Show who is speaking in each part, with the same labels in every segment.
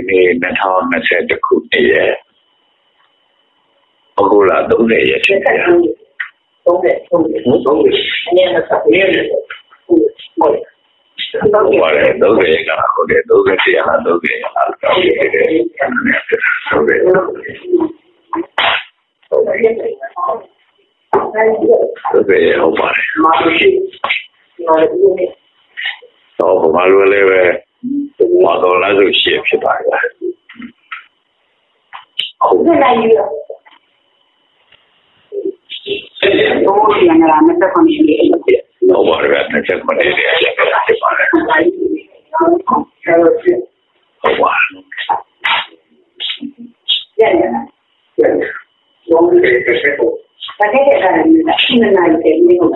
Speaker 1: နေ့2020ခုနှစ်ရဲ့ဩဂုတ်လ30ရက်ဖြစ်တယ်30အနည်းနဲ့ဆက်ပြီးဟုတ်ပါတယ်30ရက်ကဟုတ်တယ်30ရလား30ရလားဟုတ်တယ်ဟုတ်တယ်ဟုတ်တယ်ဟုတ်ပါတယ်တော့ဘာလို့လဲပဲဘာတော်လားဆိုရှင်းဖြစ်ပါရဲ့ဟုတ်တယ်လားယူတော့ဒီနေ့လာမယ့်ကွန်မြူနတီတော့ဘာလဲတဲ့ကွန်မြူနတီရဲ့ဖြစ်ပါတယ်ဟုတ်ပါလုံးဝတစ်ချက်ကိုဒါကလည်းရှင်းနိုင်တယ်မျိုးပါ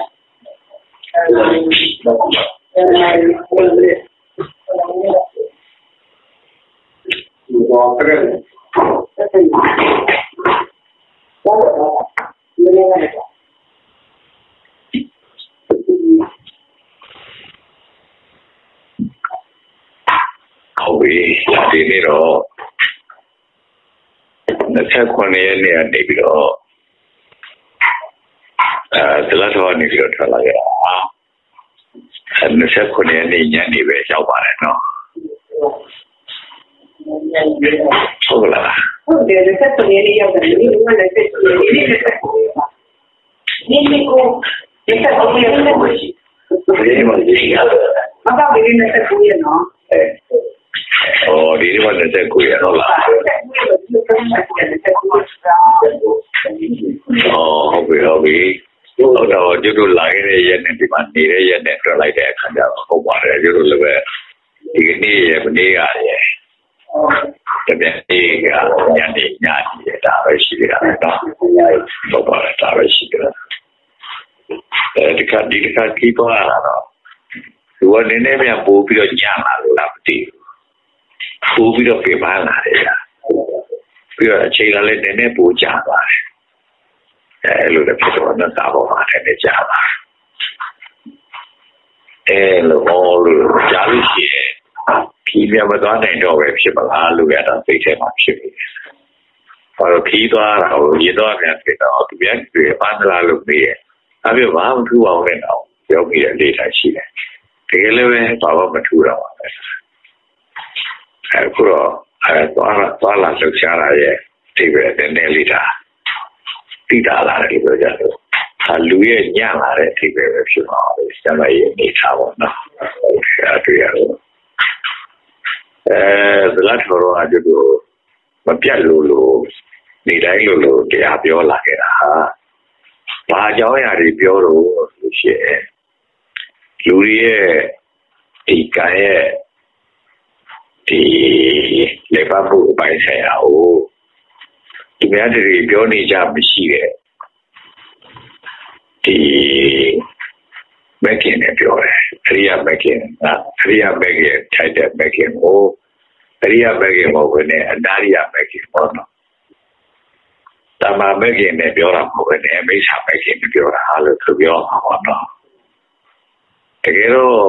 Speaker 1: ဟုတ်ပြီဒီနေ့တော့29ရက်နေ့ကနေပြီးတော့ဒလတော်နေပြီးတော့ထွက်လာခဲ့တာ29ရက်နေ့ညနေပဲရောက်ပါတယ်နော်ဟုတ်လားဟုတ်တယ်29ရက်နေ့ရောက်တယ်ဒီကလည်း29ရက်နေ့ဒီကိုဒီကတော့ဘယ်လိုလဲဒီမှာဒီကအတော့ဒီနေ့29ရက်နော်ဒီမှာ29ရက်တော့လားဟုတ်ပြီဟုတ်တော့ကျွတ်တို့လာခဲ့တဲ့ရက်နဲ့ဒီမှာနေတဲ့ရက်နဲ့တွေ့လိုက်တဲ့အခါကျတော့ဟုတ်ပါတယ်ကျွတ်တို့လည်းပဲဒီနေ့ရက်မနေ့ကရက်တပြည့်နေ့ကညနေဒါပဲရှိသေးတာတော့ဟုတ်ပါတယ်ဒါပဲရှိသေးတယ်ဒီကကြီးပေါ်လာတော့သူကနည်းနည်းပြန်ပို့ပြီးတော့ညလာလို့လားမသိဘူးပို့ပြီးတော့ပြေးပါလာတယ်ပြီးတော့အချိန်ကလည်းနည်းနည်းပိုကြာပါတယ်လို့လည်းဖြစ်တော့နေတာပေါ်မှာလည်းကြာပါလို့ကြားလို့ရှိရင်ခီးပြမသွားနိုင်တော့ပဲဖြစ်ပါလားလို့ရတာစိတ်ထဲမှာဖြစ်နေတယ်ဘာလို့ခီးသွားတာကိုရေတော့ပြန်ဖြစ်တော့သူပြန်ပြေပန်းလာလို့ပြီးရဲ့အဲ့ဒီဘာမှမထူအောင်နဲ့တော့ပြောပြီးတဲ့လေတိုင်းရှိတယ်တကယ်လည်းပဲဘာမှမထူတော့ပါပဲအခုတော့သွားလာလှုပ်ရှားတာရဲ့ဒီပဲနည်းနည်းလေးတိတာလာတယ်ပြောကြတယ်လူရဲ့ညံ့လာတဲ့အထိပဲဖြစ်ပါဘူးဆရာမရဲ့နေထားပါတော့အဲ့တွေ့ရတယ်ဇလတ်တော်ကကျတော့မပြတ်လို့နေတိုင်းလို့တရားပြောလာခဲ့တာဘာအကြောင်းအရာတွေပြောတော့ဆိုရှင်လူရဲ့ဒီကံရဲ့ဒီလေပတ်ဖို့အပိုင်းဆိုင်ရာကိုဒီများတွေပြောနေကြမရှိတဲ့ဒီမက်ကင်နဲ့ပြောတယ်အရိယာမက်ကင်ထိုက်တဲ့မက်ကင်ကိုအရိယာမက်ကင်မဟုတ်ဘဲနဲ့အနာရိယာမက်ကင်ပေါ့နော်တမမက်ကင်နဲ့ပြောတာမဟုတ်ဘဲနဲ့မိစ္ဆာမက်ကင်နဲ့ပြောတာလို့သူပြောမှာပေါ့နော်တကယ်တော့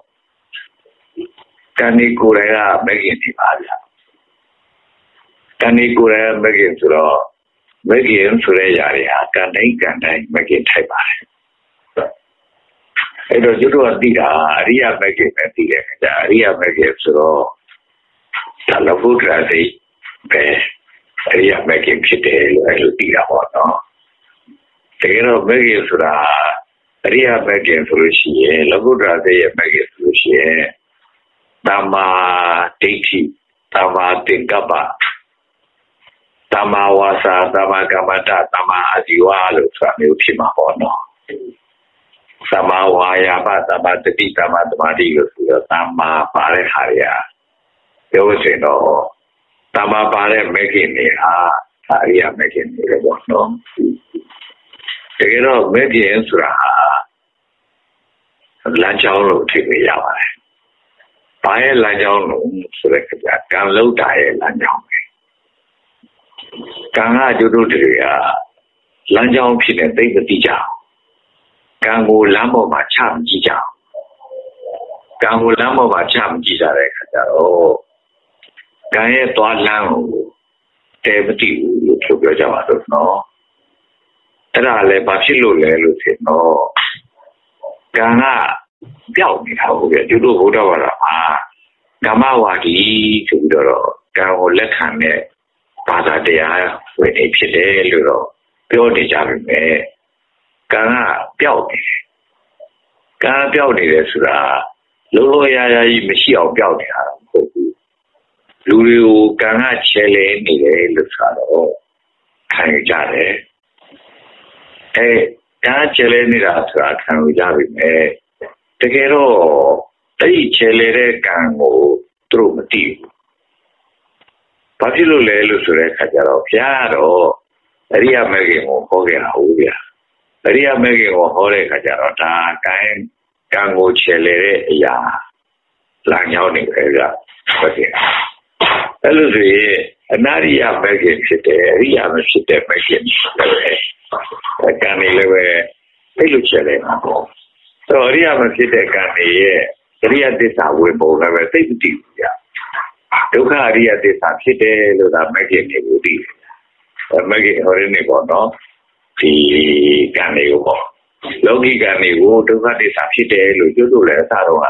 Speaker 1: ကံဒီကိုယ်တိုင်ကမက်ကင်ဒီပါဗျာကံဒီကိုယ်တိုင်မက်ကင်ဆိုတော့မက်ကင်ဆိုတဲ့ຢာတွေဟာကံတိုင်းမက်ကင်ထိုက်ပါတယ်အဲ့တော့ကျွတ်တော့သိတာအရိယာမက်ကင်ပဲသိတယ်ခင်ဗျာအရိယာမက်ကင်ဆိုတော့ဒါလဘုဒ္ဓရာသိပဲအရိယာမက်ကင်ဖြစ်တယ်လို့အဲ့လိုသိတာပေါ့နော်တကယ်တော့မက်ကင်ဆိုတာအရိယာမက်ကင်ဆိုလို့ရှိရင်လဘုဒ္ဓရာသိရဲ့မက်ကင်ဆိုလို့ရှိရင်တမ္မာဒိဋ္ဌိတမ္မာသင်္ကပ္ပတမ္မာဝါစာတမ္မာကမ္မတတမ္မာအာဇီဝလို့ဆိုတာမျိုးဖြစ်မှာပေါ့နော်တမ္မာဝါယာမတမ္မာတတိတမ္မာသမာဓိလို့ဆိုတော့တမ္မာပါတဲ့ဟာတွေကပြောလို့ရှိရင်တော့တမ္မာပါတဲ့မဂ္ဂင်တွေဟာအရိယာမဂ္ဂင်တွေပေါ့နော်တကယ်တော့မဂ္ဂင်ဆိုတာဟာလမ်းကြောင်းလို့ထိတွေ့ရပါတယ်။ဘာရဲ့လမ်းကြောင်းလို့ဆိုတဲ့ကကံလုံးတာရဲ့လမ်းကြောင်းပဲ။ကံကကျတို့တွေကလမ်းကြောင်းဖြစ်တဲ့သိပတိကြ။ကံကိုလမ်းပေါ်မှာချမကြည့်ကြ။ကံကိုလမ်းပေါ်မှာချမကြည့်ကြတဲ့အခါကျတော့ 간의 또한랑고 대부티고 표표자마도 너 때라래 밥실로래로세 너 간아 뼈니라고 해 주로 보다봐라 가마와디 저기더러 간을 렉하네 바다대야 왜ဖြစ်တယ်လို့ ပြောနေကြပြီမဲ့ကံကပျောက်နေတယ်ကံပျောက်နေတယ်ဆိုတာလုံးလုံးရရကြီးမရှိအောင်ပျောက်နေတာမဟုတ်ဘူးလူတွေကိုကံကချဲလဲနေတယ်လို့ဆိုတော့ခံရကြတယ်ကံချဲလဲနေတာဆိုတာခံရကြပြီမဲ့တကယ်တော့အဲ့ဒီချဲလဲတဲ့ကံကိုသူတို့မသိဘူးဘာဖြစ်လို့လဲလို့ဆိုတဲ့အခါကျတော့ဘုရားတော့အရိယာမေခင်ကိုဟောခဲ့တာဟုတ်ဗျာအရိယာမေခင်ကိုဟောတဲ့အခါကျတော့ဒါကံကိုချေလေတဲ့အရာလမ်းကြောင်းနေပဲဗျာဟုတ်ကဲ့အဲ့လိုဆိုရင်အနာရိယမေခင်ဖြစ်တယ်အရိယာမဖြစ်တဲ့မေခင်လည်းပဲကံနေလည်းပဲအဲ့လိုချေလေမှာပေါ့ဆိုတော့အရိယာမဖြစ်တဲ့ကံနေရဲ့အရိယသစ္စာဝင်ပုံလည်းပဲသိမသိဘူးဗျာဒုက္ခအရိယသစ္စာဖြစ်တယ်လို့ဒါမေခင်နေဘူးသိတယ်မဂ္ဂင်ဟောရနေပေါ့နော်ဒီကံတွေကိုပေါ့လောကီကံတွေကိုဒုက္ခသစ္စာဖြစ်တယ်လို့ကျွတ်လို့လည်းအစတော့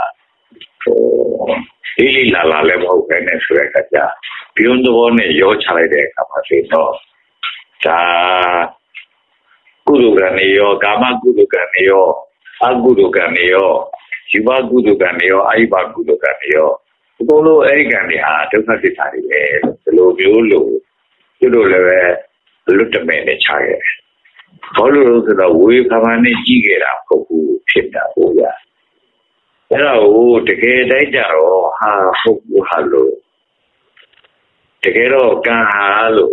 Speaker 1: ဒီလိလာလာလည်းမဟုတ်ပဲနဲ့ဆိုတဲ့အခါကျပြုံးသဘောနဲ့ရောချလိုက်တဲ့အခါမှာဆိုတော့ဒါကုသိုလ်ကံတွေရောကာမကုသိုလ်ကံတွေရောအကုသိုလ်ကံတွေရောယူဘကုသိုလ်ကံတွေရောအာယဘကုသိုလ်ကံတွေရောအကုန်လုံးအဲ့ဒီကံတွေဟာဒုက္ခသစ္စာတွေပဲဒီလိုမျိုးလို့ကျွတ်လို့လည်းပဲလွတ်တမဲ့နဲ့ချခဲ့တယ်။ဘာလို့လဲဆိုတော့ဝေဖန်နဲ့ကြီးခဲ့တာပုဂ္ဂိုလ်ဖြစ်တာဟုတ်ရ။အဲ့တော့တကယ်တိုက်ကြတော့ဟာပုဂ္ဂိုလ်ဟာလို့တကယ်တော့ကံဟာလို့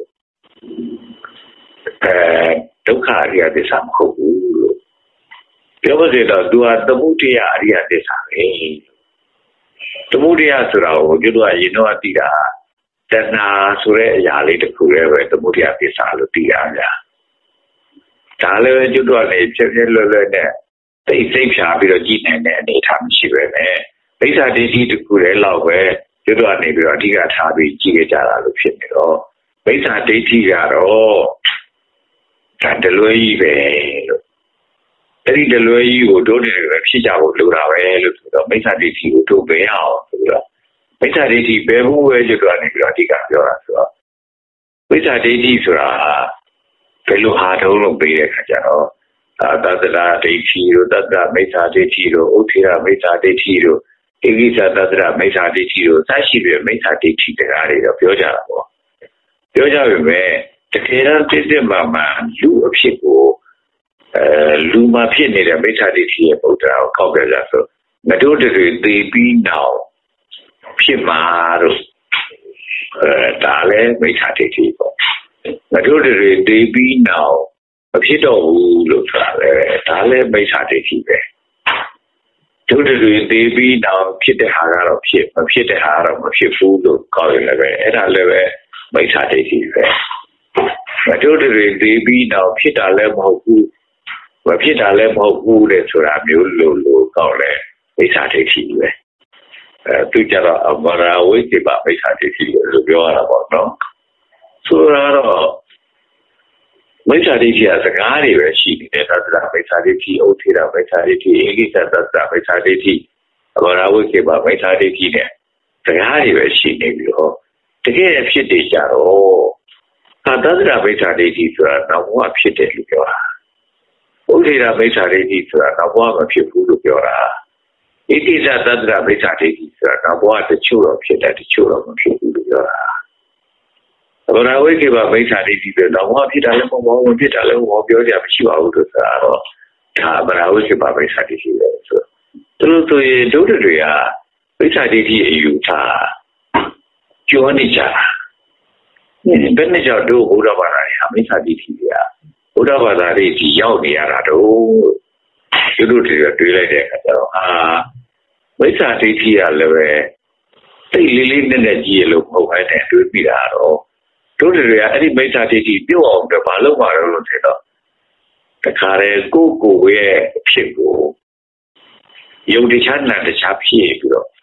Speaker 1: ဒုက္ခအရိယသစ္စာမဟုတ်ဘူးလို့ပြောပါစေတော့သူဟာသမုဒယအရိယသစ္စာပဲ။သမုဒယဆိုတာကိုကျွတ်တော့ရင်တော့သိတာတဏှာဆိုတဲ့အရာလေးတစ်ခုလည်းပဲသမုဒယသစ္စာလို့သိရကြ။ဒါလည်းပဲကျွတ်တော့လေဖြစ်ဖြစ်လွယ်လွယ်နဲ့သိစိတ်ဖြာပြီးတော့ကြည်နိုင်တဲ့အနေအထားမရှိပဲနဲ့မိစ္ဆာဒိဋ္ဌိတစ်ခုလည်းလောက်ပဲကျွတ်တော့နေပြီးတော့အဓိကထားပြီးကြည်ကြတာလို့ဖြစ်နေတော့မိစ္ဆာဒိဋ္ဌိကတော့ဒါတလွဲကြီးပဲလို့အဲ့ဒီတလွဲကြီးကိုတို့တယ်ပဲဖြစ်ကြဖို့လိုတာပဲလို့ဆိုတော့မိစ္ဆာဒိဋ္ဌိကိုတို့ပဲအောင်ဆိုတော့မိစ္ဆာဒိဋ္ဌိဘယ်ဘူးပဲကျွတ်တော့နေပြီးတော့အဓိကပြောတာဆိုတော့မိစ္ဆာဒိဋ္ဌိဆိုတာဘယ်လိုဟာတုံးလို့ပေးတဲ့ခါကျတော့သတ္တရာဒိဋ္ဌိတို့သတ္တရမိစ္ဆာဒိဋ္ဌိတို့ဥထေရမိစ္ဆာဒိဋ္ဌိတို့ဧကိစ္စသတ္တရမိစ္ဆာဒိဋ္ဌိတို့စရှိတဲ့မိစ္ဆာဒိဋ္ဌိတရားတွေတော့ပြောကြတာပေါ့ပြောကြပေမဲ့တကယ်တော့တိတိမှန်မှန်လူအဖြစ်ကိုလူမှာဖြစ်နေတဲ့မိစ္ဆာဒိဋ္ဌိရဲ့ဗုဒ္ဓကိုကောက်ကြကြဆိုငါတို့တွေသိပြီးနောက်ဖြစ်မှာတော့ဒါလည်းမိစ္ဆာဒိဋ္ဌိပေါ့ငါတို့တွေသိပြီးနောက်မဖြစ်တော့ဘူးလို့ဆိုတာလေဒါလည်းမိစ္ဆာဒိဋ္ဌိပဲတို့တွေသိပြီးနောက်ဖြစ်တဲ့ဟာကတော့ဖြစ်မဖြစ်တဲ့ဟာကတော့မဖြစ်ဘူးလို့ကောက်ရလည်းပဲအဲ့ဒါလည်းပဲမိစ္ဆာဒိဋ္ဌိပဲငါတို့တွေသိပြီးနောက်ဖြစ်တာလည်းမဟုတ်ဘူးမဖြစ်တာလည်းမဟုတ်ဘူးတဲ့ဆိုတာမျိုးလို့ကောက်လဲမိစ္ဆာဒိဋ္ဌိပဲသူကြတော့အမရာဝိသေဘမိစ္ဆာဒိဋ္ဌိလို့ပြောရတာပေါ့နော်ဆိုတော့မိစ္ဆာဒိဋ္ဌိကစကားတွေပဲရှိနေတယ်သတ္တရမိစ္ဆာဒိဋ္ဌိဥထေရမိစ္ဆာဒိဋ္ဌိဧကိစ္စသတ္တရမိစ္ဆာဒိဋ္ဌိအမရာဝိသေဘမိစ္ဆာဒိဋ္ဌိနဲ့စကားတွေပဲရှိနေပြီးတော့တကယ်ဖြစ်နေကြတော့သတ္တရမိစ္ဆာဒိဋ္ဌိဆိုတာနောက်ဘဝဖြစ်တယ်လို့ပြောတာဥထေရမိစ္ဆာဒိဋ္ဌိဆိုတာနောက်ဘဝမဖြစ်ဘူးလို့ပြောတာဧကိစ္စသတ္တရမိစ္ဆာဒိဋ္ဌိဆိုတာနောက်ဘဝတချို့တော့ဖြစ်တယ်တချို့တော့မဖြစ်ဘူးလို့ပြောတာအဘရာဝိကေဘမိစ္ဆာဒိဋ္ဌိပဲနောက်ဘဝဖြစ်တာလည်းမဟုတ်ဘူးဖြစ်တာလည်းမဟုတ်ပြောကြမရှိပါဘူးလို့ဆိုတာတော့ဒါအဘရာဝိကေဘမိစ္ဆာဒိဋ္ဌိပဲဆိုတော့သူတို့ဆိုရင်တို့တွေကမိစ္ဆာဒိဋ္ဌိအယူထားကျော်နေကြတာဘယ်နဲ့ကြောင့်တို့ဘုရားဘာသာတွေမိစ္ဆာဒိဋ္ဌိတွေကဘုရားဘာသာတွေဒီရောက်နေရတာတော့တို့တွေတွေးလိုက်တဲ့အခါကျတော့မိစ္ဆာဒိဋ္ဌိကလည်းပဲသိလေးလေးနဲ့နဲ့ကြီးရလို့မဟုတ်ဘဲနဲ့တွေးပြီးတာတော့တို့တွေကအဲ့ဒီမိစ္ဆာဒိဋ္ဌိပြုတ်အောင်တော့မလုပ်ပါတော့လို့ဆိုတော့တခါလေကိုရဲ့အဖြစ်ကိုယုံတရားနဲ့တခြားဖြစ်ပြီးတော့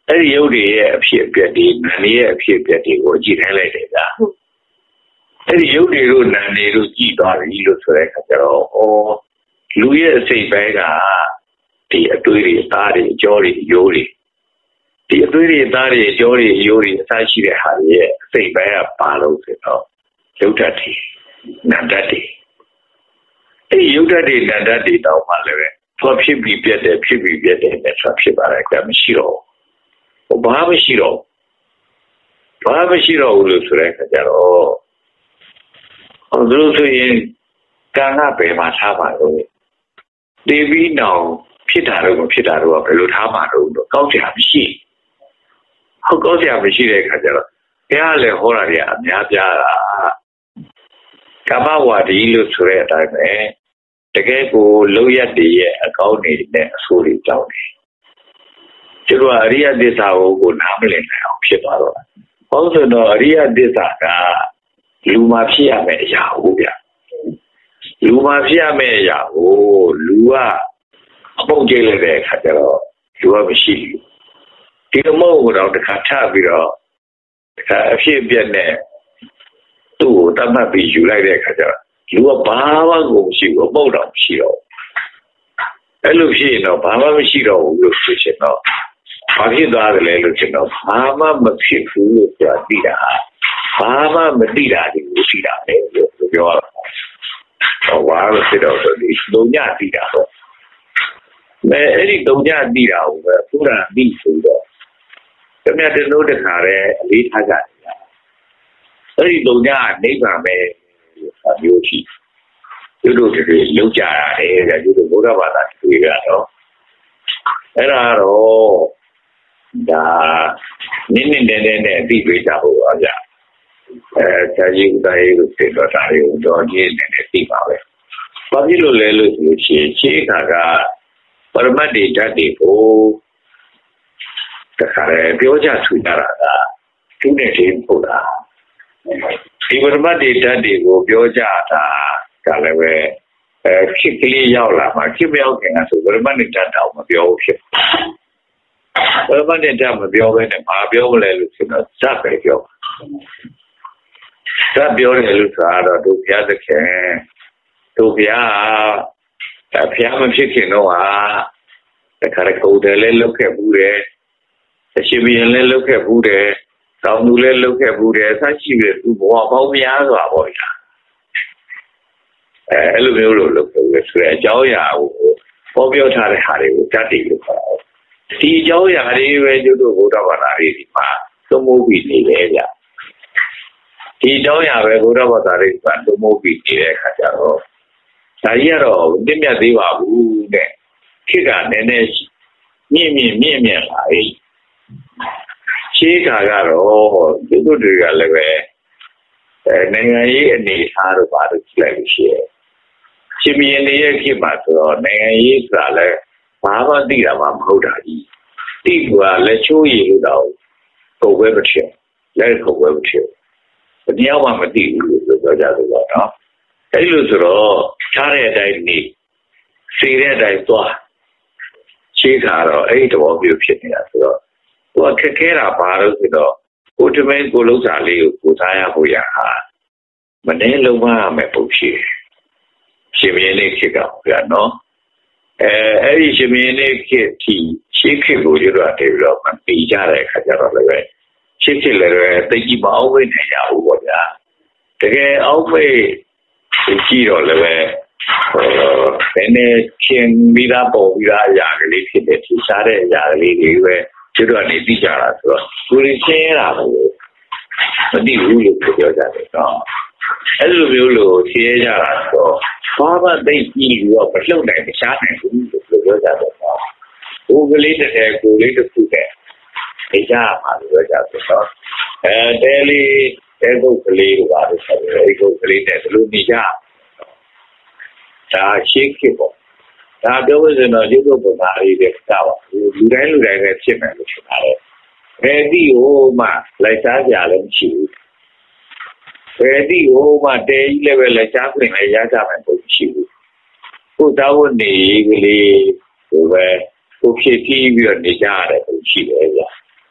Speaker 1: အဲ့ဒီရုပ်တွေရဲ့အဖြစ်အပျက်တွေနာနေရဲ့အဖြစ်အပျက်တွေကိုကြည့်နိုင်လိုက်တယ်ဗျာအဲ့ဒီရုပ်တွေတို့နာနေတို့ကြည့်သွားပြီလို့ဆိုတဲ့အခါကျတော့လူရဲ့အစိတ်ပိုင်းကဒီအသွေးတွေအသားတွေအကြောတွေအယိုးတွေဒီအသွေးတွေအသားတွေအကြောတွေအယိုးတွေအစရှိတဲ့ဟာတွေရဲ့အစိတ်ပိုင်းကပါလို့ဆိုတော့ရုပ်ဓာတ်တွေနာမ်ဓာတ်တွေအဲ့ဒီရုပ်ဓာတ်တွေနာမ်ဓာတ်တွေတောင်းမှလည်းပဲဖြစ်ပြီးပြတ်တယ်ဖြစ်ပြီးပြတ်တယ်နဲ့ဆက်ဖြစ်ပါလိုက်တာမရှိတော့ဘာမှမရှိတော့ဘူးလို့ဆိုတဲ့အခါကျတော့သူတို့ဆိုရင်ကံကဘယ်မှာထားပါလို့ဒီပြီးနောက်ဖြစ်တာတော့မဖြစ်တာတော့ဘယ်လိုထားမှာတော့ကောက်ကြမရှိဟုတ်ကောက်ကြမရှိတဲ့အခါကျတော့ဘုရားလည်းဟောတာတွေအများပြားတာကမ္မဝါဒီလို့ဆိုတဲ့အတိုင်းပဲတကယ်ကိုလုံရတည်ရဲ့အကောင်းတွေနဲ့အဆိုးတွေကြောင်းတယ်ကျတော့အရိယသစ္စာကိုနားမလည်နိုင်အောင်ဖြစ်သွားတော့ဟောဆိုတော့အရိယသစ္စာကလူမှာဖြစ်ရမယ့်အရာဟုတ်ဗျလူမှာဖြစ်ရမယ့်အရာကိုလူကအပုံကျိလိုက်တဲ့အခါကျတော့လူကမရှိဘူးဒီအမုံကိုတော့တစ်ခါထပ်ပြီးတော့တစ်ခါအဖြစ်အပျက်နဲ့သူ့ကိုတတ်မှတ်ပြီးယူလိုက်တဲ့အခါကျတော့လူကဘာမှကိုမရှိဘူးအမုံတော့မရှိတော့အဲ့လိုဖြစ်ရင်တော့ဘာမှမရှိတော့ဘူးလို့ဆိုချင်တော့ဘာဖြစ်သွားတယ်လဲလို့ကျွန်တော်ဘာမှမဖြစ်ဘူးလို့ပြောသိတာဘာမှမသိတာဒီလိုရှိတာလေလို့ပြောတာဟောဘာလို့ဖြစ်တော့ဒီဒုညသိတာတော့မဲအဲ့ဒီဒုညသိတာကိုပဲဘုရားသိဆိုတော့တမန်တော်တို့တခါလဲအလေးထားကြတယ်အဲ့ဒီဒုညနိဗ္ဗာန်ပဲအမျိုးရှိတို့တွေလောက်ကြရတယ်ကြတို့ဘုရားဘာသာတွေကတော့အဲ့ဒါတော့ဒါနည်းနည်းနဲ့အသိပေးကြဖို့ပါဗျဆရာကြီးဦးသားရေးကိုသိတော့တာတွေကိုတော့ဒီနဲ့သိပါပဲဘာဖြစ်လို့လဲလို့ဆိုရင်ရှင်းခါကပရမတ်တွေဓာတ်တွေကိုတခါလေပြောကြဆူကြတာကသူနဲ့ချင်းပို့တာဒီပရမတ်တွေဓာတ်တွေကိုပြောကြတာကလည်းပဲခေတ်ကလေးရောက်လာမှခေတ်မရောက်ခင်ကဆိုပရမတ်တွေဓာတ်တောင်မပြောဘူးဖြစ်ပရမတ်တွေဓာတ်မပြောဘဲနဲ့ဘာပြောမလဲလို့ဆိုတော့ဇတ်ပဲပြောဇတ်ပြောတယ်လို့ဆိုတော့တို့ဘုရားသခင်တို့ဘုရားမဖြစ်ခင်တော့ဟာတခါတခုတည်းလည်းလုတ်ခဲ့ဘူးတယ်အရှင်ဘုရင်လည်းလုတ်ခဲ့ဘူးတယ်တောင်သူလည်းလုတ်ခဲ့ဘူးတယ်ဆက်ရှိတယ်သူဘဝပေါင်းများစွာပေါ့ဗျာအဲ့လိုမျိုးလို့လုတ်ခဲ့ဘူးဆိုတဲ့အကြောင်းအရာကိုဟောပြောထားတဲ့ဟာတွေကိုတတ်တည်လို့ခေါ်တယ်ဒီအကြောင်းအရာတွေပဲကျတို့ဘုရားဘာသာရေးဒီမှာသုံးဖို့ပြီးနေတယ်ဗျဒီအကြောင်းအရာပဲဘုရားဘာသာရေးကသုံးဖို့ပြီးနေတဲ့အခါကျတော့ဒါကြီးကတော့တင့်မြတ်သေးပါဘူးတဲ့ခေတ်ကနည်းနည်းမြင့်လာပြီရှေးခါကတော့ဒီတို့တွေကလည်းပဲနိုင်ငံရေးအနေအထားတို့ဘာလို့ကြည့်လိုက်လို့ရှိရဲ့ရှင်မင်းတွေရဲ့ခေတ်မှာဆိုတော့နိုင်ငံရေးဆိုတာလည်းဘာမှသိတာမှမဟုတ်တာကြီးသိကလက်ချိုးရည်လို့တော့ပုံပဲမဖြစ်လက်ခုပ်ပဲမဖြစ်ဘယ်တော့မှမသိဘူးလို့ပြောကြတယ်ပေါ့နော်အဲ့လိုဆိုတော့ထားတဲ့အတိုင်းနေစီတဲ့အတိုင်းသွားရှင်းခါတော့အဲ့ဒီသဘောမျိုးဖြစ်နေတာဆိုတော့ဟိုခက်ခဲတာဘာလို့ဆိုတော့ကိုတမင်းကိုလုံးစာလေးကိုစားရဖို့ရဟာမနှဲလုံးမရမယ်ပုံရှိတယ်ရှင်မင်းလေးခေတ်ကဗျာနော်အဲ့ဒီရှင်မင်းလေးခေတ်ที่ရှင်းခေတ်ကိုရတော့တည်ပြီးတော့မပြီးကြတဲ့အခါကျတော့လည်းပဲရှင်းခေတ်လည်းတိတ်ကြီးမအောင်ဝိနေရဘူးပေါ့ဗျာတကယ်အောင်ဝိကြည့်တော့လည်းပဲဘယ်နဲ့ချင်းပြီးသားပေါ်ပြီးသားအရာကလေးဖြစ်တဲ့ထင်ရှားတဲ့အရာကလေးတွေပဲကျွတ်တော့နေသိကြတာဆိုတော့ကိုယ်ချင်းရတာပဲမသိဘူးလို့ပြောကြတယ်တော့အဲ့လိုမျိုးလို့ရှင်းရကြတာဆိုတော့ဘာမှသိကြည့်လို့မလှုပ်နိုင်မရှားနိုင်ဘူးလို့ပြောကြတယ်တော့ကိုယ်ကလေးတစ်ထည်ကိုယ်လေးတစ်ခုနဲ့နေကြမှာလို့ပြောကြတယ်တော့တဲလေးတဲကုတ်ကလေးတို့ပါလို့ဆိုတယ်အဲ့ကုတ်ကလေးနဲ့ဘယ်လိုနေကြဒါရှင်းခေပေါ့ဒါပြောလို့ဆိုတော့ဒီလိုပုံသားလေးတွေတာပါလူတိုင်းပဲဖြစ်မယ်လို့ဆိုတာလေဘယ်ဒီဟိုမှလိုက်စားကြလည်းမရှိဘူးဘယ်ဒီဟိုမှတဲကြီးလည်းပဲလိုက်စားပြင်လည်းရကြမယ်ပုံမရှိဘူးကိုသားဝတ်နေကလေးဟိုပဲကိုဖြစ်ပြီးတော့နေကြရတယ်ပုံရှိတယ်ဗျ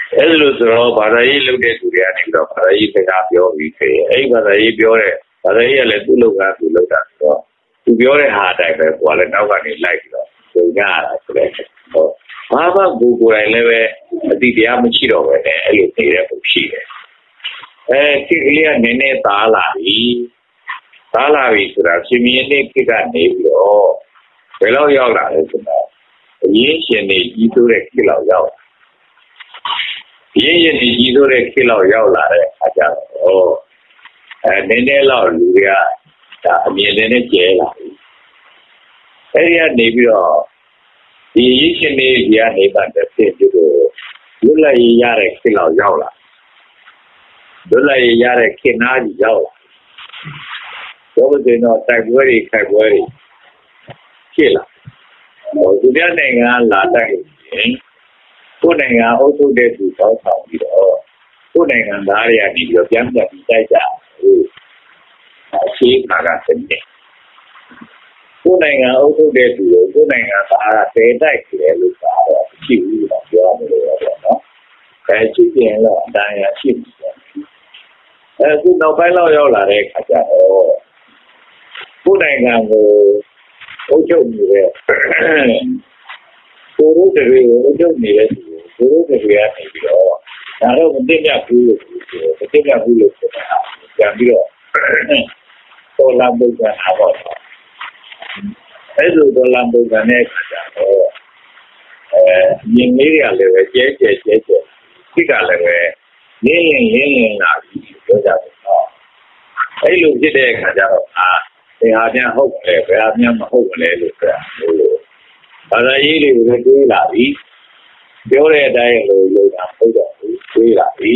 Speaker 1: အဲ့လိုဆိုတော့ဘာသာရေးလုပ်တဲ့သူတွေကနေပြီးတော့ဘာသာရေးစကားပြောပြီးခေအဲ့ဘာသာရေးပြောတဲ့ဘာသာရေးကလည်းသူ့လုပ်ကသူလုပ်တာဆိုတော့သူပြောတဲ့ဟာအတိုင်းပဲကိုယ်ကလည်းနောက်ကနေလိုက်ပြီးတော့ပုံရတာဆိုတဲ့ဟောဘာမှကိုယ်တိုင်လည်းပဲအတိတရားမရှိတော့ပဲနဲ့အဲ့လိုနေတဲ့ပုံရှိတယ်ခေတ်ကလေးကနည်းနည်းသားလာပြီဆိုတာရှင်မင်းနေ့ခေတ်ကနေပြီးတော့ဘယ်လောက်ရောက်လာလဲဆိုတော့အရင်းရှင်တွေကြီးစိုးတဲ့ခေတ်လောက်ရောက်ရင်းရင်ကြီးစိုးတဲ့ခေတ်လောက်ရောက်လာတဲ့အခါကျတော့နည်းနည်းလောက်လူတွေကဒါအမြင်နဲ့ကျဲလာပြီအဲ့ဒီကနေပြီးတော့ဒီရင်းရှင်တွေကြီးကနေပတ်တဲ့ဖြစ်ပြီးတော့လွတ်လပ်ရေးရတဲ့ခေတ်လောက်ရောက်လာလွတ်လပ်ရေးရတဲ့ခေတ်နာကြီးရောက်လာတော့ဒီတော့တိုက်ပွဲတွေခိုက်ပွဲတွေဖြစ်လာသူများနိုင်ငံလာတိုက်ရင်ကိုယ်နိုင်ငံအုပ်ချုပ်တဲ့သူတောင်းဆောင်ပြီးတော့ကိုယ်နိုင်ငံသားတွေကနေပြီးတော့ပြန်ပြီးတိုက်ကြဘူးအခြေခံကစနစ်ကိုယ်နိုင်ငံအုပ်ချုပ်တဲ့သူကိုကိုယ်နိုင်ငံသားကတဲတိုက်တယ်လို့ဆိုတော့ရှိဘူးလို့ပြောရမယ်လို့ပြောနော်ရှိရင်တော့အတိုင်းရရှိတယ်အခုနောက်ပိုင်းလောက်ရောက်လာတဲ့အခါကျတော့ကိုယ်နိုင်ငံကိုအုပ်ချုပ်နေတဲ့ကိုရိုးတွေကိုအုပ်ချုပ်နေတဲ့သူကိုရိုးတွေကနေပြီးတော့ဒါတော့မသိကြဘူးလို့ဆိုတာပြန်ပြီးတော့တော်လာပုံစံအားပေါ့အဲ့လိုတော်လာပုံစံနဲ့ခါကြတော့မြင်လေးတွေကလည်းပဲကျဲကျဲခိကလည်းပဲလင်းလာပြီးပြောကြတယ်နော်အဲ့လိုဖြစ်တဲ့အခါကျတော့ဘယ်ဟာပြန်ဟုတ်လဲဘယ်ဟာပြန်မဟုတ်လဲလို့ဆိုတာဘာသာရေးတွေကိုလည်းတွေးလာပြီပြောတဲ့အတိုင်းလိုလုပ်တာဟုတ်တော့တွေးလာပြီ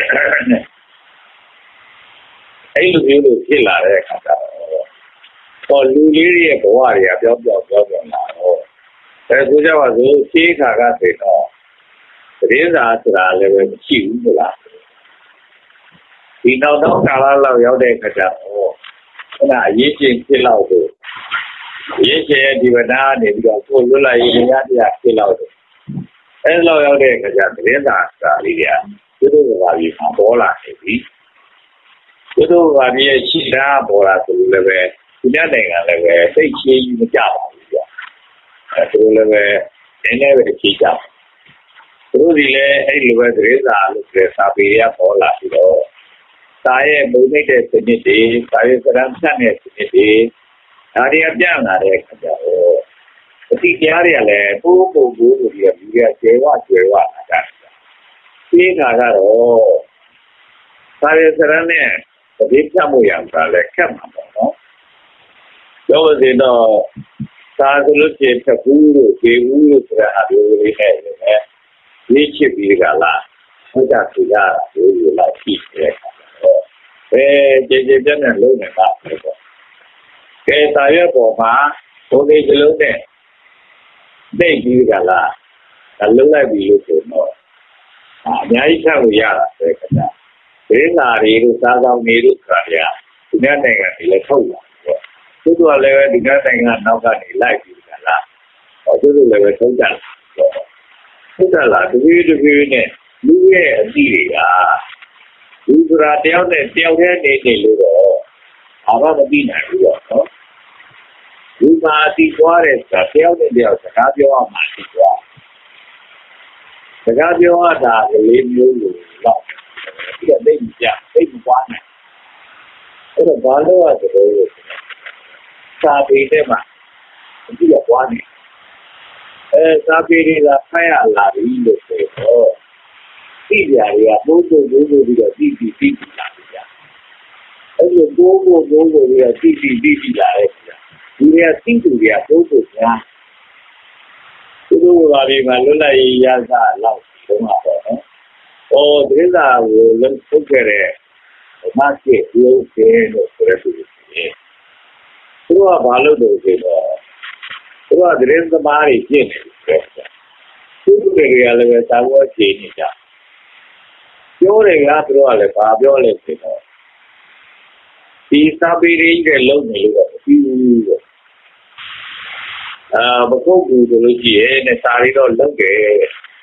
Speaker 1: အဲ့လိုမျိုးလို့ဖြစ်လာတဲ့အခါကျတော့လူလေးတွေရဲ့ဘဝတွေကပြောင်းလာတော့ဆိုကြပါစို့ရှေးခါကဆိုတော့သတင်းစာဆိုတာလည်းပဲမရှိဘူးမလားဒီနောက်တော့ကာလလောက်ရောက်တဲ့အခါကျတော့အရေးချင်းဖြစ်လောက်လို့ရေးချင်ဒီဝနာနေပြီးတော့ကိုလွတ်လာရေးတရားဖြစ်လောက်တယ်အဲလောက်ရောက်တဲ့အခါကျသတင်းစာလေးတွေကသူတို့ကဘာပြီးပေါ်လာနေပြီသူတို့ကဒီရှိတာပေါ်လာဆိုလို့လည်းပဲဒီနိုင်ငံလည်းပဲစိတ်ချင်းကြီးမကြပါဘူးပြသူတို့လည်းပဲနည်းနည်းပဲကြီးကြသူတို့ဒီလည်းအဲ့လိုပဲသတင်းစာလို့ပြောစာပေရပေါ်လာပြီးတော့စာရဲ့ပုံနှိပ်တဲ့စနစ်တွေစာရေးစရမ်းဖြတ်တဲ့စနစ်တွေဒါတွေကပြန့်လာတဲ့အခါကျတော့အတိတရားတွေကလည်းပိုးပြီးလူတွေကကျွဲဝလာကြတယ်ဒီခါကတော့စာရေးစရမ်းနဲ့ဒီဖြတ်မှုရတာလည်းခက်မှာပေါ့နော်ပြောလို့ရှိတော့စာဆိုလို့ရှိရင်ဖြတ်ဘူးလို့ခြေဘူးလို့ဆိုတာအပြောလေးနဲ့ရေးချစ်ပြီးကလားဟုတ်ကြပြရတာဒီလိုလိုက်ကြည့်တဲ့အခါကျတော့ကျေပြန့်လုံးနေတာပဲပေါ့ကဲစာရွက်ပေါ်မှာဘုံလေးစလုံးနဲ့သိပြီးကြလားလုံးလိုက်ပြီးလို့ဆိုတော့အများကြီးဆက်လို့ရတာပဲခင်ဗျာဒေသတွေတို့စားကောင်းတွေတို့ဆိုတာဒီနိုင်ငံတွေလည်းထုတ်လာတယ်သူတို့ကလည်းဒီနိုင်ငံနောက်ကနေလိုက်ပြီးကြလားသူတို့လည်းပဲထုတ်ကြတယ်ထုတ်ကြလားတပြေးနဲ့လူရဲ့အသည့်တွေကလူဆိုတာတယောက်နဲ့တယောက်တည်းနေလို့တော့ဘာမှမသိနိုင်ဘူးတော့နော်လူမှာတီးသွားတယ်ဆိုတာတယောက်နဲ့တယောက်စကားပြောရမှာတီးသွားစကားပြောရတာလေးမျိုးလို့တော့ဒီကသိမပွားနိုင်အဲ့တော့ဘာလို့ရသလဲစာပေထဲမှာဒီကပွားနေစာပေတွေကဖတ်ရလာပြီလို့ဆိုတော့ဒီကြတွေကဘိုးပြီးတော့ပြီးလာပြီကြာအဲ့လိုဘိုးပြီးတော့ပြီးလာတဲ့ကြာဒီတွေကသိသူတွေကဘိုးများသူတို့ဘာတွေမှာလွတ်လပ်ရေးရစားလောက်တုန်းကတော့ဒေသကိုလုံးထုတ်ခဲ့တဲ့မတ်ကေရုပ်ကျေလို့ဆိုရတဲ့သူတို့ကဘာလို့လို့ဆိုတော့သူကသတင်းသမားတွေဖြစ်နေတယ်သူတို့တွေကလည်းသာဝတ်ချေနေကြပြောတယ်ကသူတို့ကလည်းဘာပြောလဲဆိုတော့ဒီစာပေတွေလုံးနေလို့ပြီးဘူးလို့မဟုတ်ဘူးဆိုလို့ရှိရင်စာရီတော့လုံးတယ်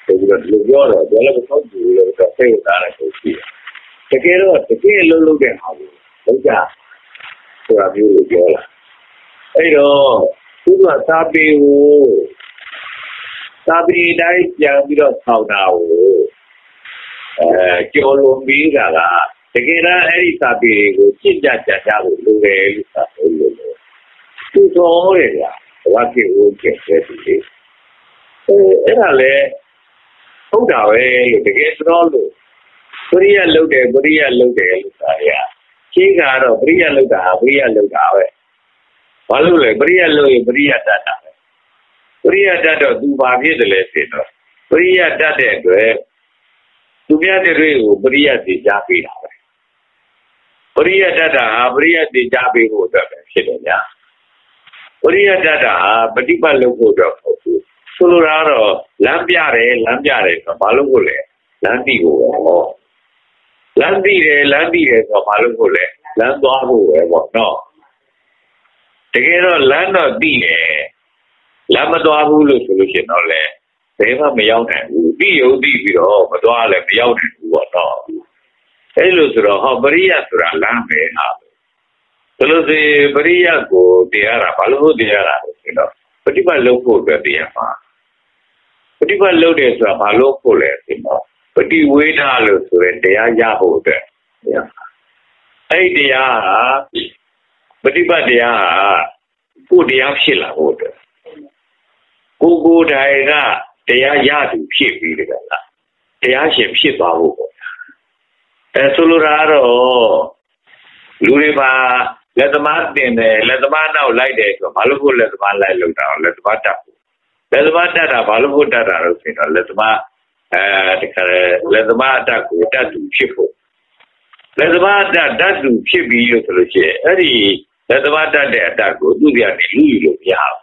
Speaker 1: လူပြောတော့ဘယ်လိုဆောက်ကြည့်လို့ဆိုစိတ်သားတယ်ဆိုပြီးတကယ်တော့တကယ်လုံးလုံးတဲ့ဟာကိုလောက်ကြဆိုတာမျိုးကိုပြောလာအဲ့တော့သူကစာပေကိုစာပေတိုင်းပြန်ပြီးတော့ဆောင်းတာကိုကျော်လွန်ပြီးတာကတကယ်တော့အဲ့ဒီစာပေကိုကြည့်ကြဖို့လိုတယ်လို့ဆိုလို့သူတော်တယ်ဗျာဘာဖြစ်လို့ကျတဲ့ဒီအဲ့ဒါလေဟုတ်တာပဲလို့တကယ်တော်လို့ပရိယလုတ်တယ်လို့ဆိုတာရရှင်းကတော့ပရိယလုတ်တာပဲဘာလို့လဲပရိယလုတ်ရင်ပရိယတတ်တာပဲပရိယတတ်တော့သူဘာဖြစ်တယ်လဲဆိုတော့ပရိယတတ်တဲ့အတွက်သူပြတဲ့တွေကိုပရိယသိကြပေးတာပဲပရိယတတ်တာပရိယသိကြပေးဖို့အတွက်ပဲဖြစ်တယ်ညာပရိယတတ်တာပฏิပတ်လုပ်ဖို့တော့ဟုတ်ဘူးဆိုလိုတာတော့လမ်းပြတယ်ဆိုဘာလို့ကိုလဲလမ်းတိကိုပဲဟောလမ်းတိတယ်ဆိုဘာလို့ကိုလဲလမ်းသွားဖို့ပဲပေါ့နော်တကယ်တော့လမ်းတော့တိတယ်လမ်းမသွားဘူးလို့ဆိုလို့ရှိရင်တော့လေဘယ်မှမရောက်နိုင်ဘူးတိရုံတိပြီးတော့မသွားလည်းမရောက်နိုင်ဘူးပေါ့နော်အဲ့လိုဆိုတော့ဟောပရိယဆိုတာလမ်းပဲဟာဘယ်လိုစီပရိယကိုတရားတာဘာလို့တရားတာလဲဆိုတော့ပฏิပတ်လုပ်ဖို့အတွက်တရားမှာပฏิပတ်လုပ်တယ်ဆိုတာဘာလို့ဖို့လဲဆိုတော့ပฏิဝေဒလို့ဆိုရင်တရားရဖို့အတွက်အဲ့တရားဟာပฏิပတ်တရားဟာကိုတရားဖြစ်လာဖို့အတွက်ကိုယ်တိုင်ကတရားရသူဖြစ်ပြီးတယ်ကလားတရားရှင်ဖြစ်သွားဖို့ပေါ့ဆိုလိုတာတော့လူတွေပါလက်သမားတင်တယ်လက်သမားနောက်လိုက်တယ်ဆိုဘာလို့ကိုလက်သမားလိုက်လို့တာလက်သမားတက်လက်သမားတက်တာဘာလို့ကိုတက်တာလို့ဆိုတော့လက်သမားဒီကလက်သမားတက်ကိုတက်သူဖြစ်ဖို့လက်သမားတက်သူဖြစ်ပြီးလို့ဆိုလို့ရှိရင်အဲ့ဒီလက်သမားတက်တဲ့အတက်ကိုသူ့ပြန်နေလူယူလို့မရဘူး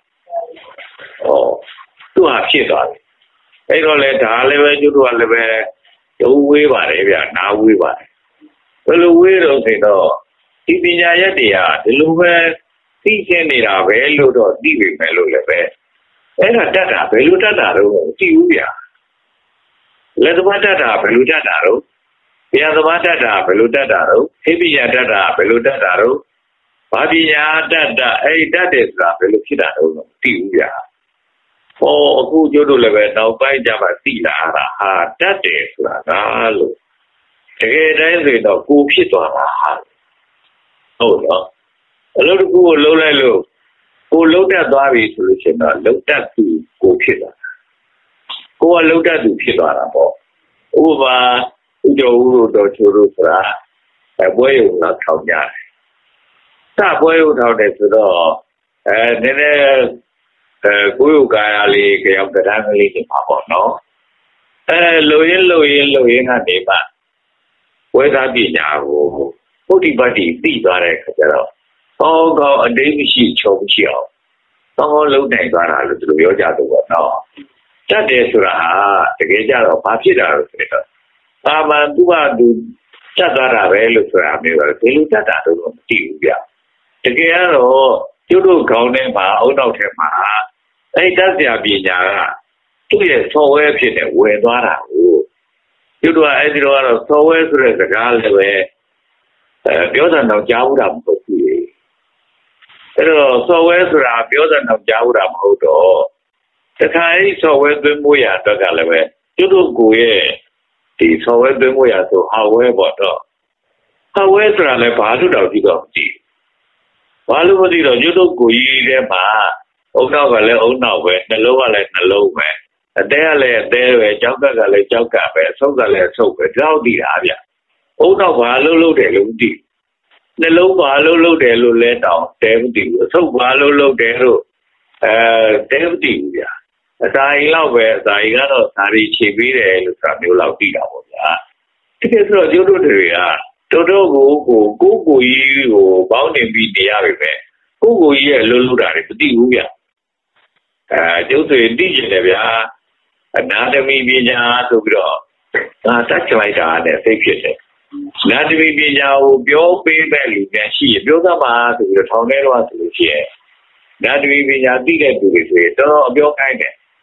Speaker 1: သူ့ဟာဖြစ်သွားတယ်အဲ့တော့လေဒါလည်းပဲကျတို့ကလည်းပဲဒုဝေးပါတယ်ဗျာနာဝေးပါတယ်ဘယ်လိုဝေးတော့ဆိုတော့ဒီပညာရက်တရားဒီလိုပဲသိရှင်းနေတာပဲလို့တော့သိပြီမယ်လို့လည်းပဲအဲ့ဒါတတ်တာဘယ်လိုတတ်တာတော့သိဘူးဗျာလက်သမားတတ်တာဘယ်လိုတတ်တာတော့ဘုရားသမားတတ်တာဘယ်လိုတတ်တာတော့ဟိပညာတတ်တာဘယ်လိုတတ်တာတော့ဘာပညာတတ်တာအဲ့တတ်တယ်ဆိုတာဘယ်လိုဖြစ်တာတော့သိဘူးဗျာအခုကျတို့လည်းပဲနောက်ပိုင်းကျမှသိလာတာဟာတတ်တယ်ဆိုတာကလို့တကယ်တမ်းဆိုတော့ကိုဖြစ်သွားတာဟာဟုတ်တော့အလုပ်တစ်ခုကိုလုံးလိုက်လို့ကိုလုံးတတ်သွားပြီဆိုလို့ရှိရင်တော့လုံးတတ်သူကိုဖြစ်သွားတာကိုကလုံးတတ်သူဖြစ်သွားတာပေါ့ဥပမာဥကျော်ဦးတို့ချိုးတို့ဆိုတာပွဲရုံတော့ထောင်ကြတယ်စပွဲရုံထောင်တယ်ဆိုတော့နည်းနည်းကိုယ်ကာယလေးကြောက်တရားကလေးတွေပါပေါ့နော်လိုရင်းကနေမှဝေဒပညာကိုပုဒ္ဓိပတ်တိသိသွားတဲ့အခါကျတော့ကောင်းအတိတ်မရှိချုံမရှိအောင်ကောင်းလုံးနိုင်သွားတာလို့သူတို့ပြောကြတော့ပေါ့နော်တတ်တယ်ဆိုတာတကယ်ကြတော့ဘာဖြစ်တာလို့ဆိုတော့အာမန်သူကသူတတ်သွားတာပဲလို့ဆိုတာမျိုးပဲဘယ်လိုတတ်တာတော့မသိဘူးဗျတကယ်ကတော့ကျုပ်တို့ခေါင်းထဲမှာအုံနောက်ထဲမှာအဲ့တတ်စရာပညာကသူ့ရဲ့ software ဖြစ်နေဝင်သွားတာကိုကျုပ်တို့ကအဲ့ဒီတော့ကတော့ software ဆိုတဲ့စကားလည်းပဲပြောတာတော့ကြားဘူးတာမဟုတ်ဘူးအဲ့တော့ software ဆိုတာပြောတာတော့ကြားဘူးတာမဟုတ်တော့တခါအဲ့ software သွင်းဖို့ရအတွက်ကလည်းပဲကျုပ်တို့ကိုရဲ့ဒီ software သွင်းဖို့ရဆို hardware ပေါ့တော့ hardware ဆိုတာလည်းဘာလို့တော့ကြည့်တော့မကြည့်ဘာလို့မသိတော့ကျုပ်တို့ကိုကြီးထဲမှာအုံနောက်ကလည်းအုံနောက်ပဲနှလုံးကလည်းနှလုံးပဲအသေးကလည်းအသေးပဲကြောက်ကလည်းကြောက်ကပဲအဆုပ်ကလည်းအဆုပ်ပဲဒီလောက်သိတာဗျအုံနောက်ဘာလို့လုပ်တယ်လို့မသိနှလုံးဘာလို့လုပ်တယ်လို့လဲတောင်းတဲမသိဘူးအဆုပ်ဘာလို့လုပ်တယ်လို့တဲမသိဘူးဗျအစာအိမ်လောက်ပဲအစာအိမ်ကတော့ဓာရီခြေပေးတယ်လို့ဆိုတာမျိုးလောက်သိတာပေါ့ဗျာတကယ်ဆိုတော့ကျုပ်တို့တွေကတော်တော်ကိုကြီးကိုပေါင်းနေပြီးနေရပြီပဲကိုကြီးရဲ့လှုပ်တာတွေမသိဘူးဗျကျုပ်ဆိုရင်သိကျင်တယ်ဗျာအနာတမီပညာဆိုပြီးတော့တတ်ချလိုက်တာနဲ့သိဖြစ်တယ်နာတမီပညာကိုပြောပေးမဲ့လူများရှိရင်ပြောသမှာဆိုပြီးတော့ထောင်ထဲတော့ဆိုလို့ရှိရင်နာတမီပညာသိတဲ့သူတွေဆိုရင်တော်တော်အပြောခိုင်းတယ်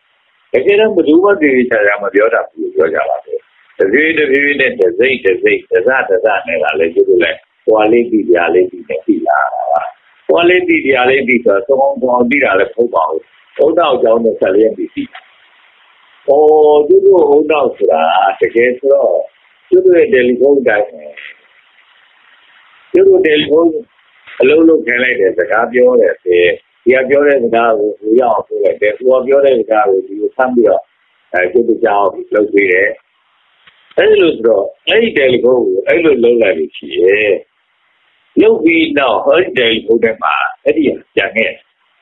Speaker 1: တကယ်တော့ဘယ်သူမှဒီချာမပြောတာဘူးပြောကြပါဘူးတပြေးနဲ့တစိမ့်တစနဲ့ကလည်းကျုပ်လည်းဟွာလေးပြီးပြားလေးပြီးနဲ့ပြီလာတာပါဟွာလေးပြီးပြားလေးပြီးဆိုတော့သုံးပြီးတာလည်းဖုတ်ပါဘူးဘုရားအကြောင်းနဲ့ဆက်လျက်ပြီးပြီကျုပ်တို့ဘုရားဆိုတာတကယ်ဆိုတော့ကျုပ်တို့ရဲ့တယ်လီဖုန်းတိုင်းကျုပ်တို့တယ်လီဖုန်းအလုံးလုံးခံလိုက်တဲ့စကားပြောတယ်ဆိုဒီကပြောတဲ့စကားကိုဟိုရောက်ဆိုလိုက်တယ်ဟိုပြောတဲ့စကားကိုဒီကိုဆမ်းပြီးတော့ကျုပ်တို့ကြောင်းလုပ်ပေးတယ်အဲ့လိုဆိုတော့အဲ့ဒီတယ်လီဖုန်းကိုအဲ့လိုလုံးလိုက်လို့ရှိရဲ့လုပ်ပြီးတော့ဟိုတယ်လီဖုန်းထဲမှာအဲ့ဒီကြံခဲ့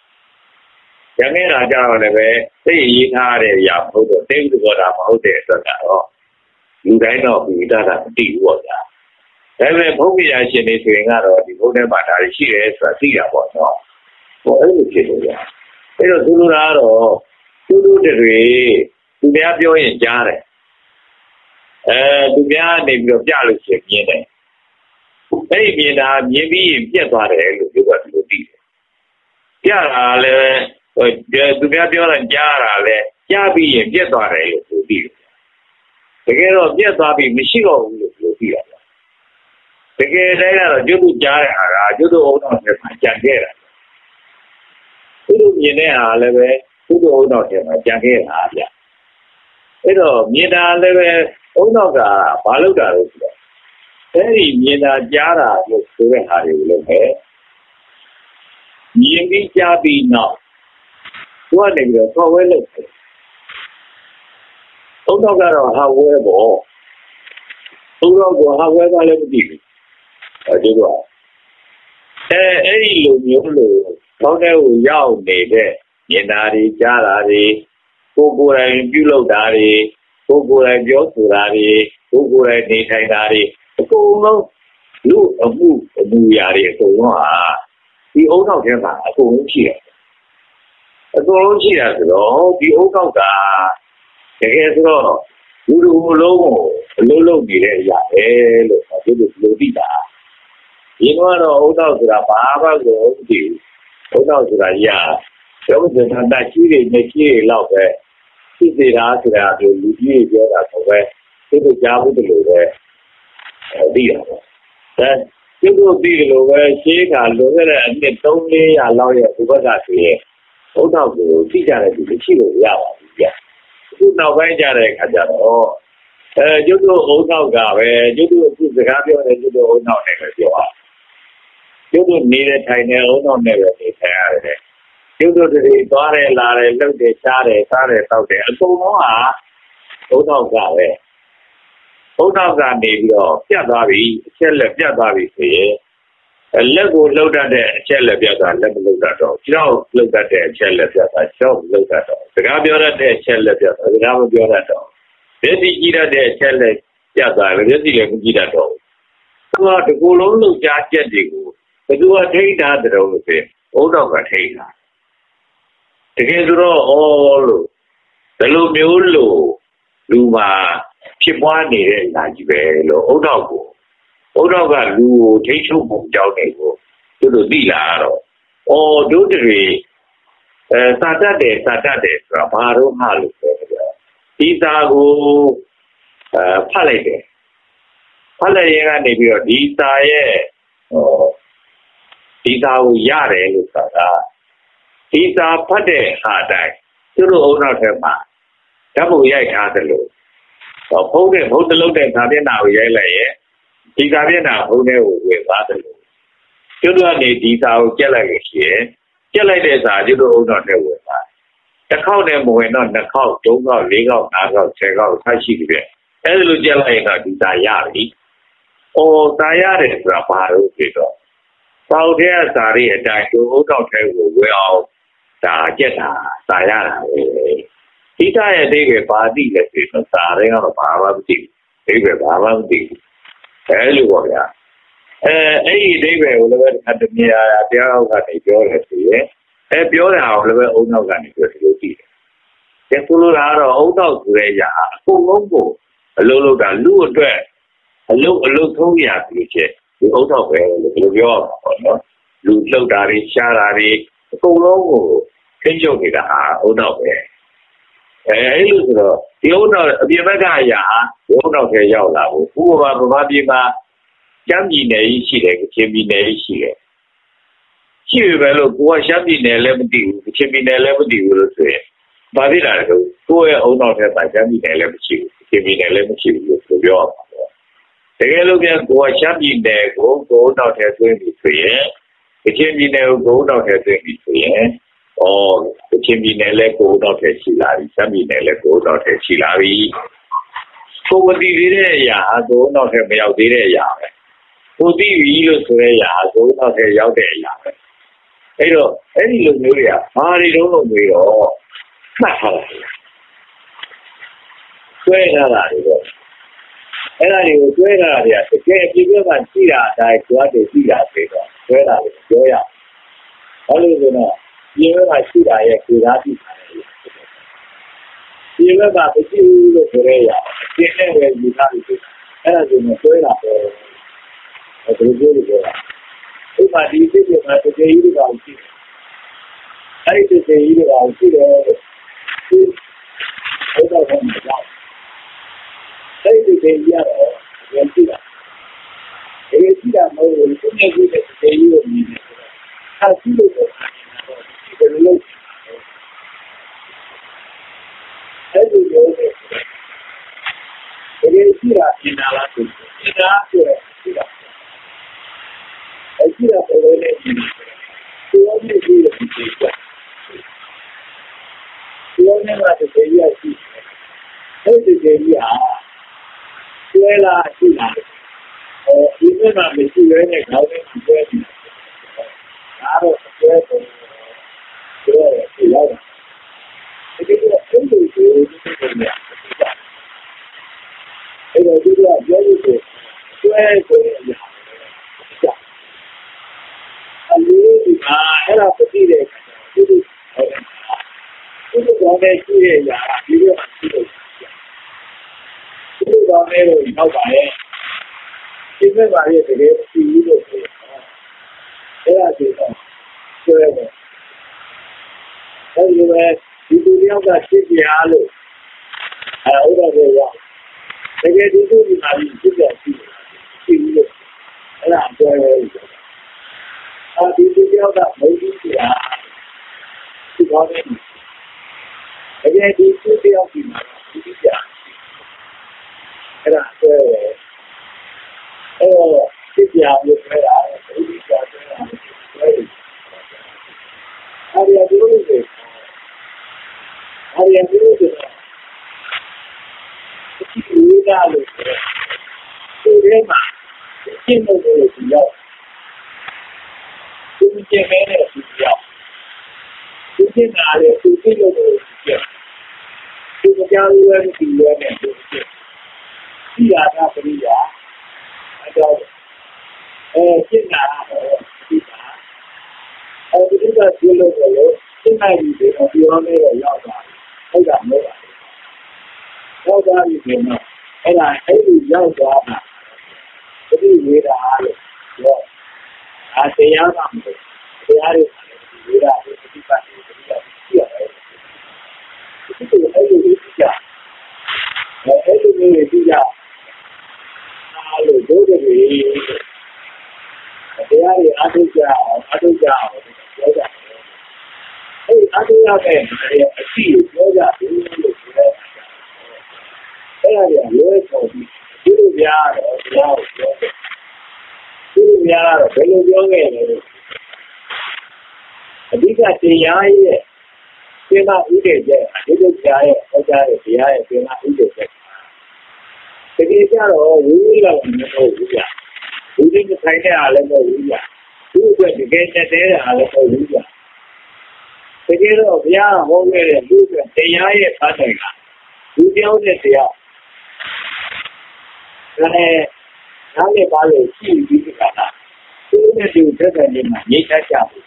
Speaker 1: တာကြောင့်လည်းပဲသိရေးထားတဲ့အရာမဟုတ်တော့သိဘူးဆိုတာမဟုတ်တဲ့အတွက်ကတော့လူတိုင်းတော့ဒီတာမသိဘူးပေါ့ဗျာဒါပေမဲ့ဘုန်းကြီးရှင်တွေဆိုရင်ကတော့ဒီဘုန်းထဲမှာဒါရှိတယ်ဆိုတာသိတာပေါ့နော်ဟိုအဲ့လိုဖြစ်လို့ဗျာအဲ့တော့သူတို့ကတော့သူတို့တွေသူများပြောရင်ကြားတယ်သူများနေပြီးတော့ပြလို့ရှိရင်မြင်တယ်အဲ့ဒီမြင်တာမြင်ပြီးရင်ပြက်သွားတယ်လို့ပြောတာသူတို့သိတယ်ပြတာလည်းသူများပြောတာကြားတာလည်းကြားပြီးရင်ပြက်သွားတယ်လို့သူသိတယ်တကယ်တော့ပြက်သွားပြီးမရှိတော့ဘူးလို့သူသိတာတကယ်တည်းကတော့ကျွတ်တို့ကြားတဲ့ဟာကကျွတ်တို့အုံတော်ထဲမှာကြံခဲ့တာသူတို့မြင်တဲ့ဟာလည်းပဲသူတို့အုံတော်ထဲမှာကြံခဲ့တာဗျအဲ့တော့မြင်တာလည်းပဲအုံတော်ကဘာလုပ်တာလဲဆိုတော့အဲ့ဒီမြင်တာကြားတာလို့ဆိုတဲ့ဟာတွေကိုလည်းပဲမြင်ပြီးကြားပြီးတော့သူကနေပြီးတော့ဆော်ဝဲလုပ်တယ်အုံတော်ကတော့ဟာဝဲပေါ့အုံတော်ကဟာဝဲကလည်းမသိဘူးဒီတော့အဲ့ဒီလိုမျိုးလို့ကောင်းတဲ့ကိုရောက်နေတဲ့မြင်တာတွေကြားတာတွေကိုယ်တိုင်ပြုလုပ်တာတွေကိုယ်တိုင်ပြောဆိုတာတွေကိုယ်တိုင်နေထိုင်တာတွေအကုန်လုံးလူအမှုအမူအရာတွေအကုန်လုံးဟာဒီအုံနောက်ထဲမှာအကုန်လုံးရှိတယ်အကုန်လုံးရှိတာဆိုတော့ဒီအုံနောက်ကတကယ်ဆိုတော့လူလူလုံးကိုအလုံးလုံးနေတဲ့အရာပဲလို့ဒီလိုသိတာဒီကတော့အုံနောက်ဆိုတာဘာမှကိုမသိဘူးအုံနောက်ဆိုတာရကျောင်းစံတရှိတွေနဲ့ရှိတွေလောက်ပဲသိသေးတာဆိုတာဒီလူကြီးပြောတာဆိုပဲသူတို့ကြားဘူးတယ်လို့ပဲသိရပါသူတို့သိတယ်လို့ပဲရှင်းကလွန်ခဲ့တဲ့အနှစ်300-400လောက်ရဲ့ဒီဘက်ကဆိုရင်အုံနောက်ကိုသိကြတဲ့လူတွေရှိလို့ရပါဘူးဗျအခုနောက်ပိုင်းကြတဲ့အခါကျတော့ကျွတ်တို့အုံနောက်ကပဲကျွတ်တို့အခုစကားပြောတယ်ကျွတ်တို့အုံနောက်နဲ့ပဲပြောပါကျွတ်တို့နေတဲ့ထိုင်နေအုံနောက်နဲ့ပဲနေထိုင်ရတယ်ကျွတ်တို့တွေသွားတယ်လာတယ်လှုပ်တယ်ရှားတယ်စားတယ်တောက်တယ်အကုန်လုံးဟာအုံနောက်ကပဲအုံနောက်ကနေပြီးတော့ပြတ်သွားပြီအချက်လက်ပြတ်သွားပြီဆိုရင်လက်ကိုလှုပ်တတ်တဲ့အချက်လက်ပြတ်သွားလက်မလှုပ်တတ်တော့ကြောက်လှုပ်တတ်တဲ့အချက်လက်ပြတ်သွားကြောက်လှုပ်တတ်တော့စကားပြောတတ်တဲ့အချက်လက်ပြတ်သွားစကားမပြောတတ်တော့မျက်စိကြည့်တတ်တဲ့အချက်လက်ပြတ်သွားမျက်စိလည်းမကြည့်တတ်တော့သူကဒီကိုယ်လုံးလှုပ်ရှားချက်တွေကိုဘယ်သူကထိန်းထားတယ်လို့ဆိုရင်အုံနောက်ကထိန်းထားတကယ်ဆိုတော့လို့ဘယ်လိုမျိုးလို့လူမှာဖြစ်ပွားနေတဲ့အရာကြီးပဲလို့အုံနောက်ကလူကိုထိန်းချုပ်ဖို့ကြောင်းနေကိုသူတို့သိလာတော့တို့တွေစာတတ်တယ်ဆိုတာဘာတော့မှလို့ပြောတယ်ဒီစာကိုဖတ်လိုက်တယ်ဖတ်လိုက်ရင်ကနေပြီးတော့ဒီစာရဲ့ဒီစာကိုရတယ်လို့ဆိုတာဒီစာဖတ်တဲ့ဟာတိုင်းသူတို့အုံနောက်ထဲမှာဓာတ်ပုံရိုက်ထားတယ်လို့ဖုန်းတစ်လုံးတဲ့စာမျက်နှာကိုရိုက်လိုက်ရဲ့ဒီစာမျက်နှာဖုန်းထဲကိုဝင်သွားတယ်လို့သူတို့ကနေဒီစာကိုကြက်လိုက်လို့ရှိရင်ကြက်လိုက်တဲ့စာသူတို့အုံနောက်ထဲဝင်သွားတစ်ခေါက်နဲ့မဝင်တော့2ခေါက်3ခေါက်4ခေါက်5ခေါက်10ခေါက်ဆက်ရှိပြီအဲ့ဒါလိုကြက်လိုက်ရင်တော့ဒီစာရပြီစာရတယ်ဆိုတာဘာလို့ဖြစ်တော့ပေါက်တဲ့စာတွေအတိုင်းသူအုံနောက်ထဲကိုဝင်အောင်ဒါကြက်တာစာရတာပဲဒီစာရဲ့အဓိပ္ပာယ်ဘာသိလဲဆိုတော့စာတွေကတော့ဘာမှမသိဘူးအဓိပ္ပာယ်ဘာမှမသိဘူးအဲ့လိုပါဗျာအဲ့ဒီအဓိပ္ပာယ်ကိုလည်းပဲတမယာတရားကနေပြောတယ်ဆိုရင်ပြောတာကိုလည်းပဲအုံနောက်ကနေပြောလို့သိတယ်ဆိုလိုတာကတော့အုံနောက်ဆိုတဲ့ຢာအကုန်လုံးကိုအလုံးလုံးတာလူအတွက်အလုံးသုံးရာပြီးချက်ဒီအုံနောက်ပဲလို့ဘယ်လိုပြောရမှာပေါ့နော်လူလှုပ်တာတွေရှားတာတွေအကုန်လုံးကိုထိန်းချုပ်နေတာဟာအုံနောက်ပဲဒီဥနောက်အပြင်ဘက်ကအရာဒီဥနောက်ထဲရောက်လာဘူးဥပမာဗမာပြည်မှာရှမ်းပြည်နယ်ကြီးရှိတယ်ကချင်ပြည်နယ်ကြီးရှိတယ်ရှိပြီပဲလို့ကိုကရှမ်းပြည်နယ်လည်းမသိဘူးကချင်ပြည်နယ်လည်းမသိဘူးလို့ဆိုရင်ဘာဖြစ်လာလဲဆိုကိုယ့်ရဲ့ဥနောက်ထဲမှာရှမ်းပြည်နယ်လည်းမရှိဘူးကချင်ပြည်နယ်လည်းမရှိဘူးလို့ပြောရမှာပေါ့တကယ်လို့ပြန်ကိုကရှမ်းပြည်နယ်ကိုကိုယ်နောက်ထဲသွင်းပြီးဆိုရင်ကချင်ပြည်နယ်ကိုကိုယ်နောက်ထဲသွင်းပြီးဆိုရင်ကချင်ပြည်နယ်လည်းကိုယ်နောက်ထဲရှိလာပြီရှမ်းပြည်နယ်လည်းကိုယ်နောက်ထဲရှိလာပြီကိုမသိသေးတဲ့အရာကိုယ်နောက်ထဲမရောက်သေးတဲ့အရာပဲကိုသိပြီလို့ဆိုတဲ့အရာကိုယ်နောက်ထဲရောက်တဲ့အရာပဲအဲ့တော့အဲ့ဒီလိုမျိုးတွေကဘာတွေတုံးလို့မျိုးတော့မှတ်ထားတယ်ဆွဲထားတာတွေတော့အဲ့ဒါတွေကိုဆွဲထားတာတွေကတကယ်အပြည့်အစုံရှိတာအတိုင်းကြွားတယ်ရှိတာပဲတော့ဆွဲတာတွေပြောရဘာလို့လဲဆိုတော့ဒီဘက်ကရှိတာရဲ့ကိုယ်သားရှိတာရဲ့ဒီဘက်ကမရှိဘူးလို့ဆိုရဲရဒီနဲ့ပဲယူထားပြီးအဲ့ဒါကိုဆွဲတာပဲအဲ့ဒီလိုပြောတာဥပမာဒီစိတ်ကတကယ်ကြီးတော့ရှိတယ်အဲ့ဒီတကယ်ကြီးတော့ရှိတယ်ဒီတော့တော့မကြောက်အဲ့ဒီတကယ်ကြီးကတော့ရင်ရှိတာဒီရှိတာမဟုတ်ဘူးသူနဲ့ဒီတကယ်ကြီးကိုမြင်တယ်အဲ့ဒီလိုတော့ဒီလိုလို့အဲ့ဒီလိုတကယ်ရှိတာအင်တာလားဆိုအင်တာဆိုရရှိတာအဲ့ဒီတော့ဘယ်လိုလဲဒီလိုမျိုးရှိတယ်ဒီလိုမျိုးကတကယ်ရရှိအဲ့ဒီတကယ်ကြီးဟာဆွဲလာရှိတာဒီနေ့မှမရှိရဲနဲ့ခေါင်းနဲ့ဆွဲနေတာဒါတော့ဆွဲတယ်ဆွဲရရောက်ဒီလိုအဲ့ဒီကိုနေအဲ့တော့ဒီကပြောလို့ဆိုဆွဲဆိုရရအလေးဒီမှာအဲ့ဒါပတိတယ်ဒီလိုကောင်းတဲ့ရှိရရာဒီလိုရှိတယ်ဒီလိုကောင်းတဲ့ကိုရောက်ပါရဲ့ဒီဘက်ပါရဲ့တကယ်ရှိပြီးလို့ဆိုအဲ့ဒါဆိုတော့ဆွဲတယ်အဲ့ဒီပဲဒီလူတယောက်ကရှင်းပြအားလို့ဥဒ္ဒေရောက်တကယ်ဒီလိုဒီမှာရှင်းပြရှိပြီးလို့အဲ့ဒါဆွဲတယ်ဒီလူတယောက်ကမဟုတ်ဘူးဆိုတာဒီကောင်းတဲ့တကယ်ဒီသူတယောက်ဒီမှာဒီပြအဲ့ဒါဆွဲတယ်အဲ့တော့ဒီပြလို့ဆွဲတာဒီပြဆွဲတာဆွဲတယ်အဲ့ဒီလိုဆိုအဲ့ဒီလိုဆိုဒီကလို့ဆိုဒီမှာရှင်းလို့ဒီရောက်ဒီကျင်းမဲ့တဲ့ဒီရောက်ဒီကျင်းလာတဲ့ဒီကျင်းလို့ဒီကြောင်ရွယ်ဒီရွယ်နဲ့ဒီရာကပရိယာအတော့ရှင်းလာတော့ဒီပါဒီကဒီလိုလို့ရှင်းနိုင်ပြီတော့ပြောနေတော့ရောက်သွားဟုတ်တာမဟုတ်ပါဘူးရောက်သွားပြီဆိုတော့အဲ့ဒီရောက်သွားတာဒီဝေဒာလို့ပြောတရားမှမဟုတ်တရားတွေဝေဒာဒီပါဒီကြည့်ရတယ်ဒီလိုအဲ့ဒီကြည့်အဲ့ဒီမျိုးကြည့်ရအားလို့ဒုဒရီတရားတွေအားထုတ်ကြအောင်ပြောကြအဲ့အားထုတ်ရတဲ့အစီပြောကြဘူးလို့ပြောတယ်အဲ့ဒါလည်းလွဲပေါ်ပြီးဒီလိုပြတော့တရားကိုပြောတယ်ဒီလိုပြတော့ဘယ်လိုပြောခဲ့လဲအဓိကတရားရဲ့သင်္ခါဥဒေချက်အဓိကတရားရဲ့ဟောကြားတဲ့တရားရဲ့သင်္ခါဥဒေချက်တကယ်ကြတော့ဝိဝိကလည်းမဟုတ်ဘူးကြာဝိဝိကဆိုင်တဲ့အားလည်းမဟုတ်ဘူးကြာသူ့အတွက်တကယ်တက်တဲ့အားလည်းမဟုတ်ဘူးကြာတကယ်တော့ဘုရားဟောခဲ့တဲ့လူအတွက်တရားရဲ့ဖတ်တယ်ကလူတယောက်နဲ့တရားဒါနဲ့နားလည်ပါလို့ရှိပြီးဒီကတာသူ့နဲ့သူတက်တဲ့နေမှာရိတ်တတ်ကြဘူး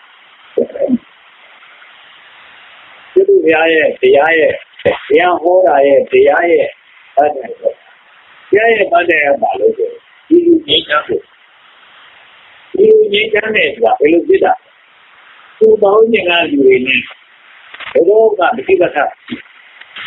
Speaker 1: ဒီလိုဘုရားရဲ့တရားရဲ့တရားဟောတာရဲ့တရားရဲ့ဖတ်တယ်တရားရဲ့ဖတ်တယ်ပါလို့ဆိုဒီလူကြီးချမ်းကိုဒီလူကြီးချမ်းတယ်ဆိုတာဘယ်လိုဖြစ်တာသူ့ပေါင်းခြင်းကလူတွေနဲ့ဘယ်တော့မှမသိပါဘူး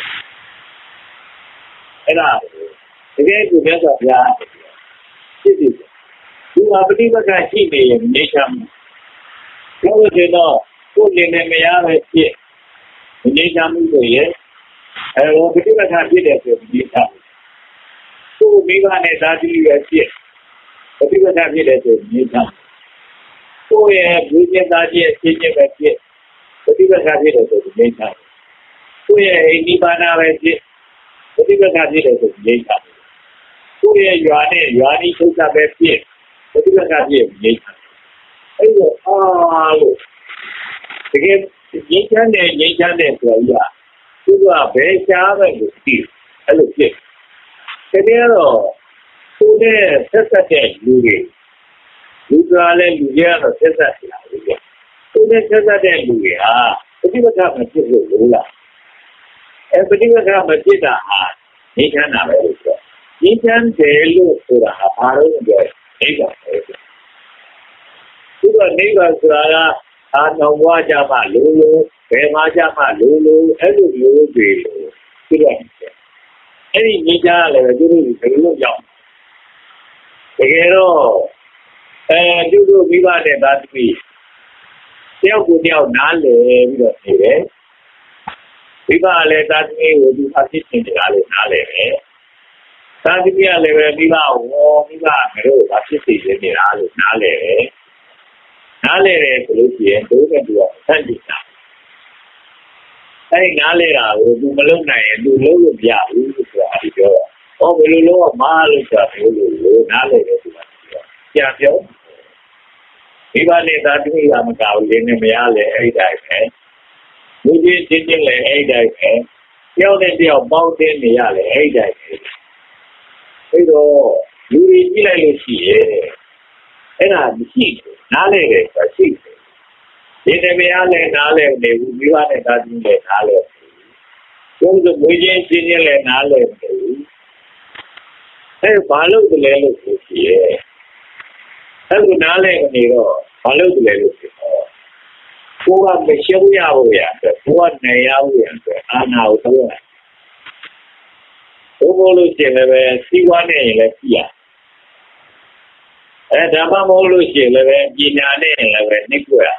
Speaker 1: era again to get up ya this is you are pretty much a she may nation so you know put in a maya nation to ye and pretty much a bit of nation so maybe an exactly a ship pretty much a bit of nation so yeah we get that ye taking a ship pretty much a bit of nation so yeah anybody pretty much a bit of nation so yeah you are so that bit pretty much a bit of nation look again nation so yeahသူကဘယ်ရှားပဲလို့သိအဲ့လိုဖြစ်တကယ်တော့သူနဲ့ဆက်ဆက်တဲ့လူတွေကလည်းလူတွေကတော့ဆက်ဆက်နေတာလေသူနဲ့ဆက်ဆက်တဲ့လူတွေဟာပฏิပတ်မဖြစ်လို့လို့လားပฏิပတ်မဖြစ်တာဟာနေချမ်းတာပဲလို့ပြောနေချမ်းတယ်လို့ဆိုတာဟာဘာလို့ပြောနေပါလဲသူကနေပါဆိုတာကအာတော်ဘွားကြမှာလို့ဘယ်မှာကြမှာလို့အဲ့လိုမျိုးတွေသူတို့အဲ့ဒီနေကြလည်းသူတို့ဘယ်လိုရောက်တကယ်တော့သူတို့မိဘနဲ့သားသမီးတယောက်ကိုတယောက်နားလည်ပြီးတော့နေတယ်မိဘလည်းသားသမီးကိုသူအဖြစ်တင်ကြလို့နားလည်တယ်သားသမီးကလည်းပဲမိဘကိုမိဘငါတို့အဖြစ်သိနေတာလို့နားလည်တယ်နားလည်တယ်ဆိုလို့ရှိရင်တို့ကသူကဆန့်ကျင်တာအဲ့နားလေတာကိုသူမလုပ်နိုင်ရင်သူလုပ်လို့မရဘူးဆိုတာဒီပြော။ဘယ်လိုလုပ်မလို့ဆိုတာလို့နားလေတယ်ဆိုတာပြော။ပြော။ဒီပါနေတာတူရမကောက်ရင်းနဲ့မရလေအဲ့တိုင်းပဲ။လူကြီးချင်းလည်းအဲ့တိုင်းပဲ။တယောက်နဲ့တယောက်ပေါင်းတင်နေရလေအဲ့တိုင်းပဲ။အဲ့တော့လူကြီးကြည့်လိုက်လို့ရှိရဲ့အဲ့ဒါမရှိဘူး။နားလေတယ်ဆိုတာရှိတယ်ဒီနေ့မရလဲနားလဲနေဘူးမိဘနဲ့သားသမီးလည်းနားလဲကျုံးဆိုမွေးချင်းချင်းချင်းလည်းနားလဲနေဘူးဘာလို့တလဲလို့ဆိုစီရဲ့အဲ့လိုနားလဲနေတော့ဘာလို့တလဲလို့ဆိုတော့ကိုကမရှုံးရဘူးရကိုကနေရဘူးရအာနာကိုတော့ဘိုးလို့ရှင်လည်းပဲစီးပွားနဲ့ရင်လည်းပြရဒါမှမဟုတ်လို့ရှင်လည်းပဲပညာနဲ့ရင်လည်းပဲနှိပ်ွက်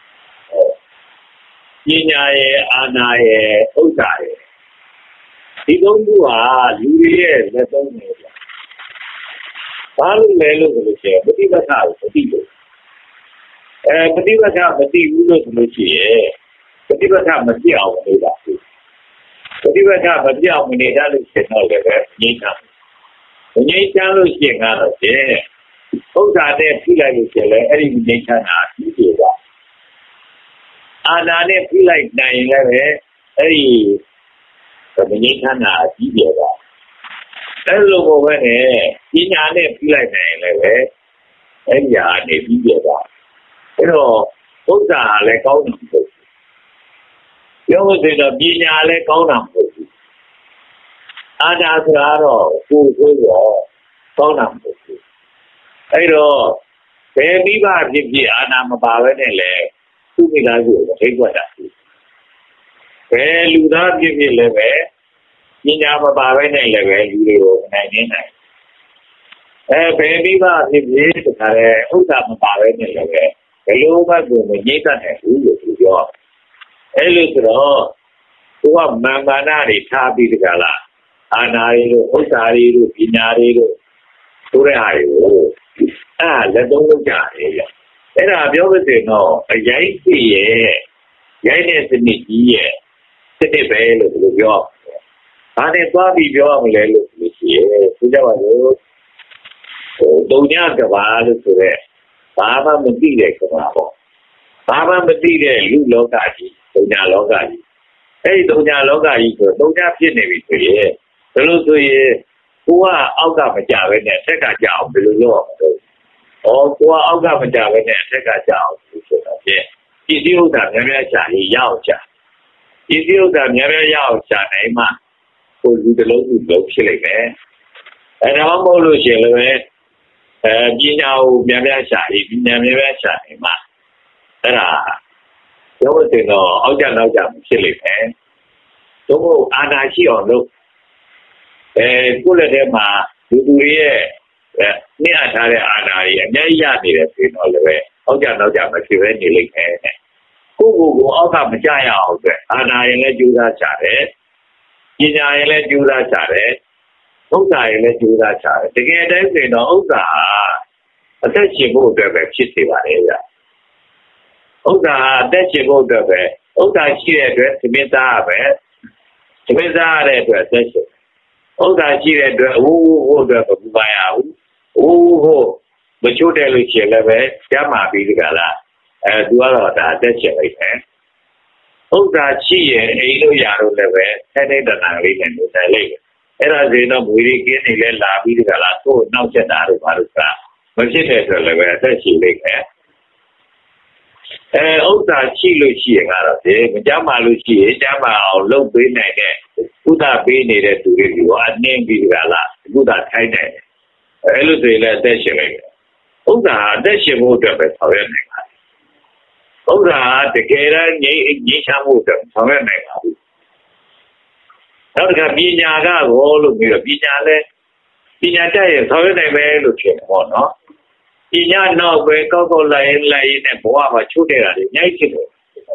Speaker 1: ပညာရဲ့အာနာရဲ့ဥစ္စာရဲ့ဒီသုံးခုဟာလူတွေရဲ့လက်သုံးတွေဘာလို့လဲလို့ဆိုလို့ရှိရင်ပฏิပတ်ကိုမသိလို့ပฏิပတ်မသိဘူးလို့ဆိုလို့ရှိရင်ပฏิပတ်မပြအောင်နေတာပฏิပတ်မပြအောင်နေတာလို့ဆိုတော့လည်းပဲငြိမ်းချမ်းငြိမ်းချမ်းလို့ရှိရင်ကတော့ဥစ္စာနဲ့ဖိလိုက်လို့ရှိရင်လည်းအဲ့ဒီငြိမ်းချမ်းတာပြီးပြီပါအာနာနဲ့ဖိလိုက်နိုင်ရင်လည်းပဲအဲ့ဒီမငြိမ်းချမ်းတာပြီးပြီပါအဲ့လိုပုံပဲနဲ့ပညာနဲ့ဖိလိုက်နိုင်ရင်လည်းပဲအဲ့ဒီဟာနေပြီးပြီပါအဲ့တော့ဥစ္စာလည်းကောင်းတယ်ပြောလို့ဆိုတော့ပညာလည်းကောင်းတာမဟုတ်ဘူးအာနာဆိုတာတော့ကိုယ်ကိုယ်ရောကောင်းတာမဟုတ်ဘူးအဲ့တော့ဘယ်မိဘဖြစ်ဖြစ်အာနာမပါဘဲနဲ့လေသူ့မိသားစုကိုထိတ်ွက်တာဘယ်လူသားဖြစ်ဖြစ်လည်းပဲပညာမပါဘဲနဲ့လည်းပဲလူတွေကိုနိုင်နေနိုင်ဘယ်မိဘဖြစ်ဖြစ်တခါလေဥစ္စာမပါဘဲနဲ့လည်းပဲဘယ်လိုမှကိုမငြိမ့်တတ်နိုင်ဘူးလို့သူပြောအဲ့လိုဆိုတော့သူကမာနတွေထားပြီးတကလားအာနာရီတို့ဥစ္စာရီတို့ပညာရီတို့ဆိုတဲ့ဟာတွေကိုလက်သုံးလုပ်ကြတယ်ဗျအဲ့ဒါပြောလို့ဆိုရင်တော့အရိုက်စီရဲ့ရိုက်တဲ့စနစ်ကြီးရဲ့စနစ်ပဲလို့သူပြောဘာနဲ့သွားပြီးပြောရမလဲလို့ဆိုရှိရဲ့သူကြပါလို့တုံညကဘာလို့ဆိုရဲဘာမှမသိတဲ့ကဘာပေါ့ဘာမှမသိတဲ့လူလောကကြီးတုံညလောကကြီးအဲ့ဒီတုံညလောကကြီးဆိုတုံညဖြစ်နေပြီဆိုရင်ဘယ်လိုဆိုရင်ကိုကအောက်ကမကြပဲနဲ့ဆက်ကကြအောင်ဘယ်လိုလုပ်အောင်လဲကိုကအောက်ကမကြပဲနဲ့ဆက်ကကြအောင်ဆိုတော့ဖြင့်ဒီဥစ္စာများများရှာရအောင်ရှာဒီဥစ္စာများများရအောင်ရှာနိုင်မှကိုလူတစ်လုံးဖြစ်လိမ့်မယ်ဒါမှမဟုတ်လို့ရှိရင်လည်းပညာကိုများများရှာပြီးပညာများများရှာနိုင်မှအဲ့ဒါပြောလို့ဆိုတော့အောက်ကြနောက်ကြဖြစ်လိမ့်မယ်တို့အာနာရှိအောင်လုပ်ကိုယ့်လက်ထဲမှာလူတွေရဲ့နှိမ့်ထားတဲ့အာဏာကြီးအများကြီးရနေတယ်ဆိုတော့လည်းပဲအောက်ကြနောက်ကြမဖြစ်ဘဲနေလိမ့်မယ်ကိုအောက်ကမကြရအောင်အတွက်အာဏာရင်လည်းကြိုးစားကြတယ်ပညာရင်လည်းကြိုးစားကြတယ်ဥစ္စာရင်လည်းကြိုးစားကြတယ်တကယ်တမ်းဆိုရင်တော့ဥစ္စာအသက်ရှင်ဖို့အတွက်ပဲဖြစ်နေပါလေဗျဥစ္စာအသက်ရှင်ဖို့အတွက်ပဲဥစ္စာရှိတဲ့အတွက်သမင်းသားရပဲသမင်းသားရတဲ့အတွက်အသက်ရှင်ဥစ္စာရှိတဲ့အတွက်ဟုတ်အတွက်မပူပါရဘူးဟုတ်မချိုးတယ်လို့ရှိရင်လည်းပဲကြားမှာပြီးဒီကလားသူကတော့ဒါအသက်ရှင်လိုက်တယ်ဥစ္စာရှိရင်အိမ်လို့ရတော့လည်းပဲထဲတဲ့တဏှာလေးနဲ့နေတယ်လေအဲ့ဒါဆိုတော့မွေးကင်းနေလဲလာပြီးဒီကလားကိုယ်နောက်ချက်တာတို့ဘာလို့ကမဖြစ်တဲ့အတွက်လည်းပဲအသက်ရှင်လိုက်တယ်ဥစ္စာရှိလို့ရှိရင်ကတော့ဒီမကြမ်းပါလို့ရှိရင်ကြမ်းပါအောင်လုပ်ပေးနိုင်တဲ့ကုသပေးနေတဲ့သူတွေကအနေပြီးကြလားကုသထိုက်တယ်အဲ့လိုဆိုရင်လည်းအသက်ရှင်လိုက်တယ်ဥစ္စာအသက်ရှင်ဖို့အတွက်ပဲဆောင်ရွက်နိုင်ပါတယ်ဥစ္စာတကယ်တမ်းငြိမ်းချမ်းဖို့အတွက်ဆောင်ရွက်နိုင်ပါဘူးနောက်တစ်ခါပညာကဘောလို့ပြီးတော့ပညာတက်ရင်ဆောင်ရွက်နိုင်မယ်လို့ဖြစ်တယ်ပေါ့နော်ပညာနောက်ပဲကောက်လိုက်ရင်နဲ့ဘဝမှာချုပ်နေတာတွေအများကြီးဖြစ်တယ်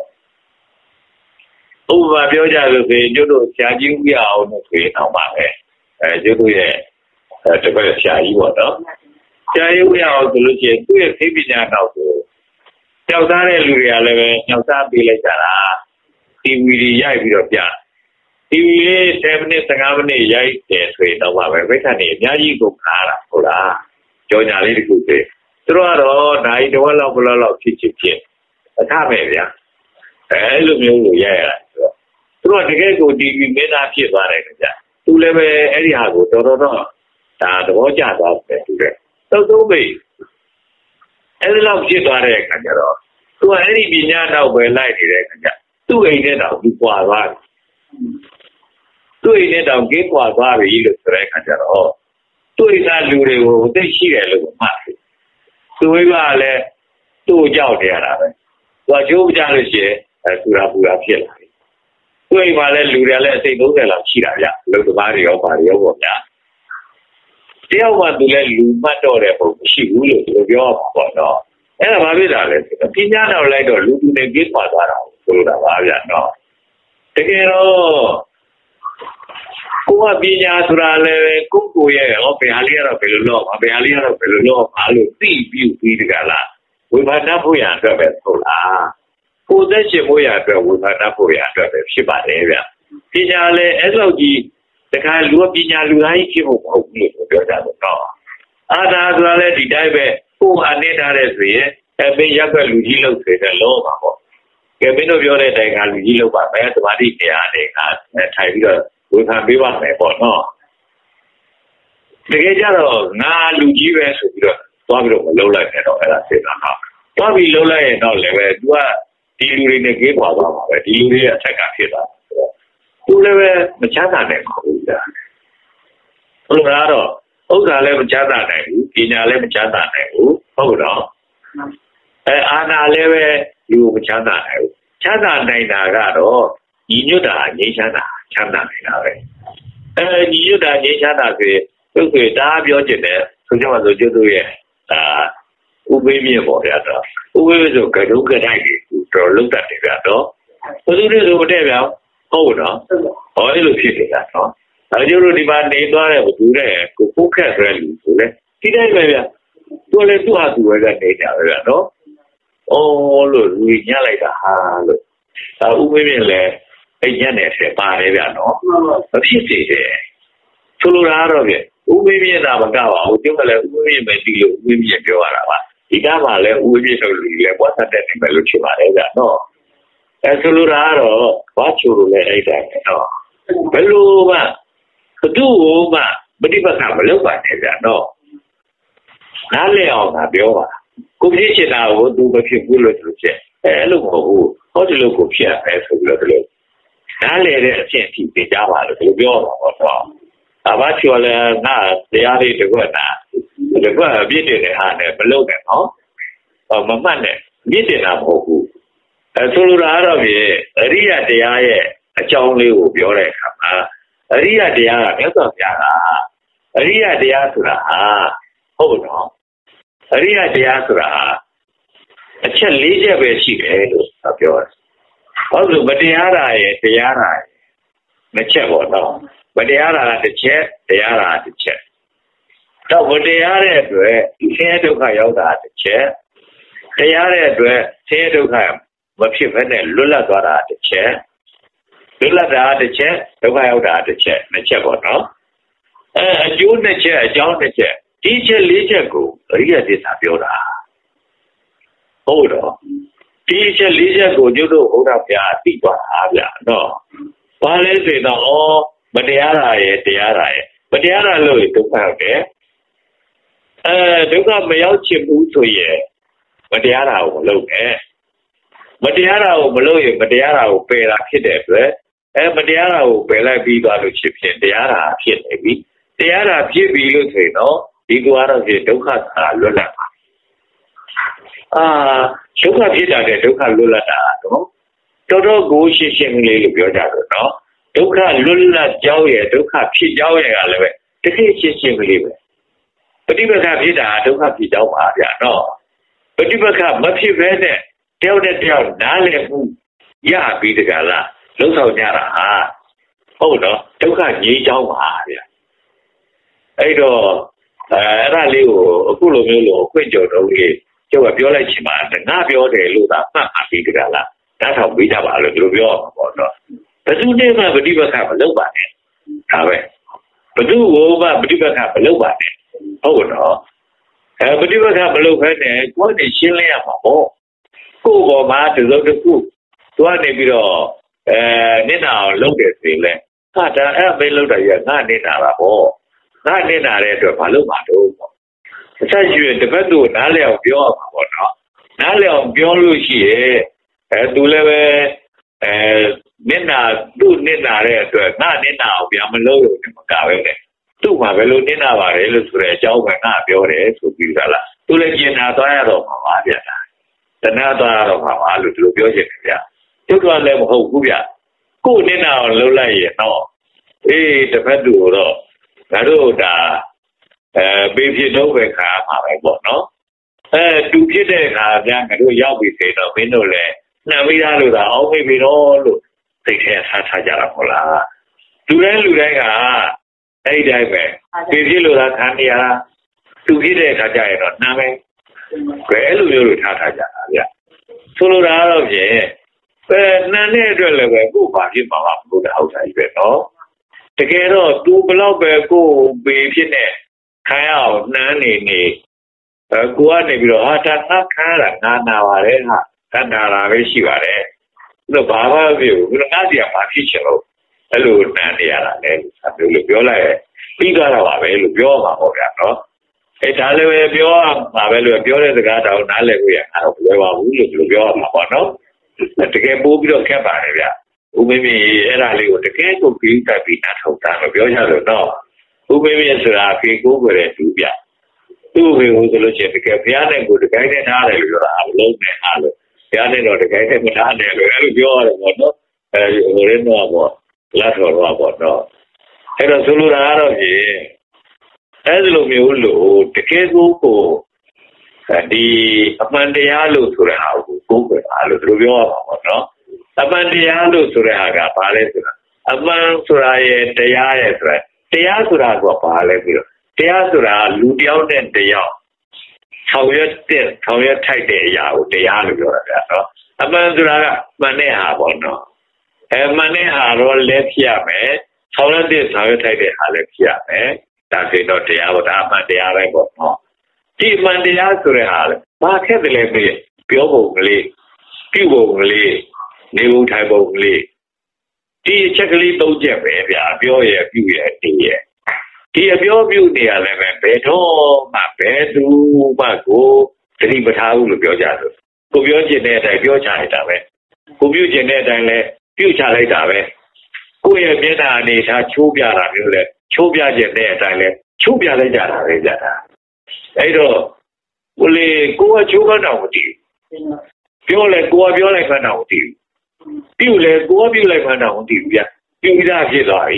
Speaker 1: ဥပမာပြောကြလို့ဆိုရင်ကျတို့ဆရာကြီးဦးရအောင်လို့ဆိုရင်တော့ပါပဲကျတို့ရဲ့တပည့်ဆရာကြီးပေါ့နော်ဆရာကြီးဦးရအောင်ဆိုလို့ရှိရင်သူ့ရဲ့သိပညာနောက်ကိုကြောက်သားတဲ့လူတွေကလည်းပဲကြောက်သားပေးလိုက်ကြတာ TV တွေရိုက်ပြီးတော့ပြ TV လေး7မိနစ်15မိနစ်ရိုက်တယ်ဆိုရင်တော့ပါပဲဘိက္ခဏီအများကြီးကုန်လာတာဟုတ်လားကြောညာလေးတခုတည်းသူတို့ကတော့နိုင်တစ်ဝက်လောက်ဘလောက်လောက်ဖြစ်အခမဲ့ဗျာအဲ့လိုမျိုးကိုရိုက်ရတာဆိုတော့သူတို့ကတကယ်ကို TV မင်းသားဖြစ်သွားတယ်ကြသူလည်းပဲအဲ့ဒီဟာကိုတော်ဒါသဘောကျသွားတယ်သူကသုံးမိအဲ့ဒီလောက်ဖြစ်သွားတဲ့အခါကျတော့သူကအဲ့ဒီပညာတော့ပဲလိုက်နေတဲ့အခါကျသူ့အိမ်နဲ့တော့သူပွာသွားတယ်သူ့အိမ်နဲ့တော့ကင်းပွာသွားပြီလို့ဆိုတဲ့အခါကျတော့သူ့အိမ်ကလူတွေကိုသိရှိတယ်လို့မှတ်တယ်သူကလည်းသူ့ကိုကြောက်နေရတာပဲသူကကျိုးကြလို့ရှိရင်ပူရာဖြစ်လာတယ်သူ့အိမ်မှာလည်းလူတွေလည်းအစိတ်30လောက်ရှိတာဗျလူသမားတွေရောပါတွေရောပေါ့ဗျာတယောက်မှသူလည်းလူမှတ်တော့တဲ့ပုံမရှိဘူးလို့သူပြောမှာပေါ့နော်အဲ့ဒါဘာဖြစ်တာလဲဆိုတော့ပညာတော်လိုက်တော့လူနဲ့ကင်းပွာသွားတာဆိုလိုတာပါဗျာနော်တကယ်တော့ကိုကပညာဆိုတာလည်းကိုရဲ့ဘယ်ဟာလေးကတော့ဘယ်လိုလုပ်ဘယ်ဟာလေးကတော့ဘယ်လိုလုပ်ဘာလို့သိပြီးတကလားဝိပါဒဖို့ရအတွက်ပဲဆိုလားကိုသက်ရှင်ဖို့ရအတွက်ဝိပါဒဖို့ရအတွက်ပဲဖြစ်ပါတယ်ဗျပညာလည်းအဲ့လောက်ကြီးတခါလူကပညာလူတိုင်းဖြစ်ဖို့မဟုတ်ဘူးလို့ပြောကြတယ်နော်အာသာဆိုတာလည်းဒီတိုင်းပဲကိုအနေထားတဲ့ဆိုရင်မင်းရက်ွက်လူကြီးလို့ဆိုတဲ့လောပါပေါ့ကဲမင်းတို့ပြောတဲ့အတိုင်းကလူကြီးလို့ပါမယ်သမာဓိတရားတွေကထိုင်ပြီးတော့ဝေဖန်ပေးပါမယ်ပေါ့နော်တကယ်ကြတော့ငါလူကြီးပဲဆိုပြီးတော့သွားပြီးတော့မလုပ်လိုက်နဲ့တော့အဲ့ဒါသိတာနော်သွားပြီးလုပ်လိုက်ရင်တော့လည်းပဲ तू ကဒီလူတွေနဲ့ကြေးပွားသွားမှာပဲဒီလူတွေရဲ့အထက်ကဖြစ်သွားတယ် သူလည်းပဲမချမ်းသာနိုင်ပါဘူးဗျာဘုရားတော့ဥစ္စာလည်းမချမ်းသာနိုင်ဘူးပညာလည်းမချမ်းသာနိုင်ဘူးဟုတ်တော့အာနာလည်းပဲဒီမချမ်းသာနိုင်ဘူးချမ်းသာနိုင်တာကတော့ညီညွတ်တာငြိမ်းချမ်းသာနိုင်တာပဲညီညွတ်တာငြိမ်းချမ်းသာဆိုရင်သူ့ကိုဒါပြောချင်တယ်ဆိုကြပါစို့ကျွတ်တို့ရဲ့ဥပိ္ပမြင့်ပေါ့ဗျာတော့ဥပိ္ပဆိုကဒုက္ခတိုက်ကိုတော်လုံးတတ်တယ်ဗျာတော့ဘယ်သူတွေဆိုမတည့်ဗျာဟုတ်နော်ဟောအဲ့လိုဖြစ်နေတာနော်ဒါကြောင့်ဒီမှာနေသွားတဲ့ဘူးတဲ့ကိုပုတ်ခက်ဆိုတဲ့လူဆိုလေဒီတိုင်းပဲဗျာသူလည်းသူ့ဟာသူပဲကနေကြပဲဗျာနော်အော်လို့လူညလိုက်တာဟာလို့ဒါဥပိ္ပမြင့်လည်းအဲ့ညနဲ့ဆက်ပါတယ်ဗျာနော်မဖြစ်သေးတယ်ဆိုလိုတာတော့ဗျဥပိ္ပမြင့်တာမကပါဘူးသူကလည်းဥပိ္ပမြင့်ပဲဒီလိုဥပိ္ပမြင့်ပြောရတာပါဒီကမှလည်းဥပိ္ပမြင့်ဆိုလူလည်းပွားတတ်တယ်ပဲလို့ဖြစ်ပါတယ်ဗျာနော်ဆိုလိုတာကတော့ဘာချိုလို့လဲအဲ့တိုင်းနော်ဘယ်လိုမှဘသူ့ကိုမှပฏิပတ်ကမလုပ်ပါနဲ့ဗျာနော်နားလည်အောင်ငါပြောပါကိုဖြစ်ချင်တာကိုသူမဖြစ်ဘူးလို့သူဖြစ်အဲ့လိုမဟုတ်ဘူးဟောဒီလိုကိုဖြစ်ရမယ်ဆိုပြီးတော့ဒီလိုနားလည်တဲ့အဖြစ်အထိသိကြပါလို့ဒီလိုပြောပါတော့ဘာချိုလဲငါတရားလေးတကွက်တာတကွက်ပြည့်တဲ့ဟာနဲ့မလုပ်နဲ့နော်မမှတ်နဲ့ပြည့်တယ်တာမဟုတ်ဘူးဆိုလိုတာကတော့ပြအရိယတရားရဲ့အကြောင်းလေးကိုပြောတဲ့အခါမှာအရိယတရားကမြတ်စွာဘုရားကအရိယတရားဆိုတာဟုတ်နော်အရိယတရားဆိုတာအချက်၄ချက်ပဲရှိတယ်လို့ပြောတယ်ဟုတ်လို့မတရားတာရဲ့တရားတာနှစ်ချက်ပေါ့နော်မတရားတာကတစ်ချက်တရားတာတစ်ချက်တော့မတရားတဲ့အတွက်ဆင်းရဲဒုက္ခရောက်တာတစ်ချက်တရားတဲ့အတွက်ဆင်းရဲဒုက္ခမဖြစ်ဘဲနဲ့လွတ်လပ်သွားတာတစ်ချက်လွတ်လပ်တာတစ်ချက်ဒုက္ခရောက်တာတစ်ချက်နှစ်ချက်ပေါ့နော်အကျိုးနှစ်ချက်အကြောင်းတစ်ချက်ဒီချက်၄ချက်ကိုအရိယသစ္စာပြောတာဟုတ်တော့ဒီချက်၄ချက်ကိုကျုပ်တို့ဘုရားပြသိသွားတာဗျာနော်ဘာလဲဆိုတော့မတရားတာရဲ့တရားတာရဲ့မတရားတာလို့ဒုက္ခရောက်တယ်ဒုက္ခမရောက်ချင်ဘူးဆိုရင်မတရားတာကိုမလုပ်နဲ့မတရားတာကိုမလုပ်ရင်မတရားတာကိုပယ်တာဖြစ်တဲ့အတွက်မတရားတာကိုပယ်လိုက်ပြီးသွားလို့ဖြစ်ဖြစ်တရားတာဖြစ်နေပြီတရားတာဖြစ်ပြီလို့ဆိုရင်တော့ဒီကွာတော့ဖြစ်ဒုက္ခသာလွတ်လပ်ပါဒုက္ခဖြစ်တာတဲ့ဒုက္ခလွတ်လပ်တာတော့တော်တော်ကိုရှင်းရှင်းလေးလို့ပြောကြတယ်နော်ဒုက္ခလွတ်လပ်ကြောင်းရဲ့ဒုက္ခဖြစ်ကြောင်းရဲ့ကလည်းပဲတကယ်ရှင်းရှင်းလေးပဲပฏิပက္ခဖြစ်တာဒုက္ခဖြစ်ကြောင်းပါဗျာနော်ပฏิပက္ခမဖြစ်ဘဲနဲ့တယောက်နဲ့တယောက်နားလည်မှုရပြီးတကလားလုံးဆောင်ကြတာဟုတ်တော့ဒုက္ခငြိမ်းချောင်းပါဗျာအဲ့တော့အဲ့ဒါလေးကိုအခုလိုမျိုးလို့အခွင့်ကြော်တော့ကြီးကျုပ်ကပြောလိုက်ချင်ပါငါပြောတယ်လို့သာမှတ်ပါပြီးတကလားဒါထောက်ပေးကြပါလို့ဒီလိုပြောရမှာပေါ့နော်ဘယ်သူနဲ့မှပฏิပက္ခမလုပ်ပါနဲ့ဒါပဲဘယ်သူ့ကိုမှပฏิပက္ခမလုပ်ပါနဲ့ဟုတ်တော့ပฏิပက္ခမလုပ်ခဲနဲ့ကိုယ်နဲ့ရှင်းလင်းရမှာပေါ့ကိုယ်ပေါ်မှာတစုံတစ်ခုသွားနေပြီးတော့နင့်နာအောင်လုပ်တယ်ဆိုရင်လေဟာဒါအဲ့ပဲလုပ်တာကြီးကငါနင့်နာတာပေါ့ငါနင့်နာတဲ့အတွက်မလုပ်ပါတော့ပေါ့အချက်ရှိရင်တစ်ဖက်သူနားလည်အောင်ပြောရမှာပေါ့နော်နားလည်အောင်ပြောလို့ရှိရဲ့သူလည်းပဲနင့်နာသူ့နင့်နာတဲ့အတွက်ငါနင့်နာအောင်ပြန်မလုပ်လို့မကပဲနဲ့သူ့မှာဘယ်လိုနင့်နာပါလဲလို့ဆိုတဲ့အကြောင်းပဲငါပြောတယ်ဆိုပြီးသားလားသူလည်းကျင်နာသွားရတော့မှာပါဗျာတဏှာသွားရတော့မှာပါလို့ဒီလိုပြောချင်တယ်ဗျာကျုပ်ကလည်းမဟုတ်ဘူးဗျကိုယ်နင့်နာအောင်လုပ်လိုက်ရင်တော့တစ်ဖက်သူတော့ငါတို့ဒါပေးဖြစ်တော့ပဲခါမှာပဲပေါ့နော်သူဖြစ်တဲ့ခါကျငါတို့ရောက်ပြီဆိုတော့မင်းတို့လည်းနှံမိသားလို့သာအောင်မိပြီတော့လို့သိတဲ့ဆားကြတာပေါ့လားလူတိုင်းကအဲ့ဒီတိုင်းပဲပေးဖြစ်လို့သာခံနေရသူဖြစ်တဲ့ခါကျရင်တော့နှံမယ်ဘယ်လိုမျိုးလို့ထားကြတာဗျဆိုလိုတာတော့ဖြင့်နှံတဲ့အတွက်လည်းပဲကိုယ်ဘာဖြစ်မှာမဟုတ်တဲ့ဥစ္စာကြီးပဲနော်တကယ်တော့သူဘလောက်ပဲကိုယ်ပေးဖြစ်နေခံရအောင်နှမ်းနေကိုကနေပြီးတော့ဒါငါခံရတာငါနာပါတယ်ဟာတဏှာလာပဲရှိပါတယ်သူကဘာမှမဖြစ်ဘူးငါစီကဘာဖြစ်ချင်လို့အဲ့လိုနှမ်းနေရတာလေလို့ပြောလိုက်ပြီးသွားတာပါပဲလို့ပြောမှာပေါ့ဗျာနော်ဒါလည်းပဲပြောရမှာပဲလို့ပြောတဲ့စကားတောင်နားလည်ကိုရအဲ့တော့မလွယ်ပါဘူးလို့ပြောရမှာပေါ့နော်တကယ်ပိုးပြီးတော့ခက်ပါတယ်ဗျဦးမင်းအဲ့ဒါလေးကိုတကယ်ကိုပြီးတက်ပြီးနားထောင်တာမပြောရလို့တော့ဦးမင်းဆိုတာဖေကိုကိုယ်တူဗျသူ့ဖေကိုဆိုလို့ရှိရင်တကယ်ဘုရားနဲ့ကိုယ်တကယ်နဲ့နားတယ်လို့ပြောတာအလုံးနဲ့အားလို့ဘုရားနဲ့တော့တကယ်နဲ့မနားတယ်လို့အဲ့လိုပြောရတယ်ပေါ့နော်ဟိုရင်းတော့ပေါ့လက်တော်တော့ပေါ့နော်အဲ့တော့ဆိုလိုတာကတော့ဖြင့်အဲ့လိုမျိုးလို့တကယ်ကိုဒီအမှန်တရားလို့ဆိုတဲ့ဟာကိုကိုယ်ပဲအားလို့သူပြောရမှာပေါ့နော်အမှန်တရားလို့ဆိုတဲ့ဟာကဘာလဲဆိုတာအမှန်ဆိုတာရဲ့တရားရဲ့ဆိုတာတရားဆိုတာကဘာလဲပြီးတော့တရားဆိုတာလူတယောက်နဲ့တယောက်ဆောင်ရွက်ထိုက်တဲ့အရာကိုတရားလို့ပြောတာဗျာနော်အမှန်ဆိုတာကမှန်တဲ့ဟာပေါ့နော်မှန်တဲ့ဟာတော့လည်းဖြစ်ရမယ်ဆောင်ရွက်ထိုက်တဲ့ဟာလည်းဖြစ်ရမယ်ဒါဆိုတော့တရားပေါ့ဒါအမှန်တရားပဲပေါ့နော်ဒီမှန်တရားဆိုတဲ့ဟာလေဘာခက်တယ်လဲပြောပုံကလေးပြုပုံကလေးနေပုံထိုင်ပုံကလေးဒီအချက်ကလေး၃ချက်ပဲဗျာပြောရပြုရတည်ရဒီအပြောပြုနေရလည်းပဲဘယ်တော့မှဘယ်သူမှကိုသတိမထားဘူးလို့ပြောကြတယ်ကိုပြောချင်တဲ့အတိုင်းပြောချလိုက်တာပဲကိုပြုချင်တဲ့အတိုင်းလည်းပြုချလိုက်တာပဲကိုယ့်ရဲ့မျက်နှာအနေထားချိုးပြတာမျိုးလဲချိုးပြချင်တဲ့အတိုင်းလဲချိုးပြလိုက်ကြတာပဲကြတာအဲ့တော့ကိုလေကိုကချိုးကောင်းတော့မတည်ပြောလဲကိုကပြောလိုက်မှန်းတော့မတည်ပြုလဲကိုကပြုလိုက်မှန်းတော့မတည်ဘူးဗျပြုပြီးသားဖြစ်သွားပြီ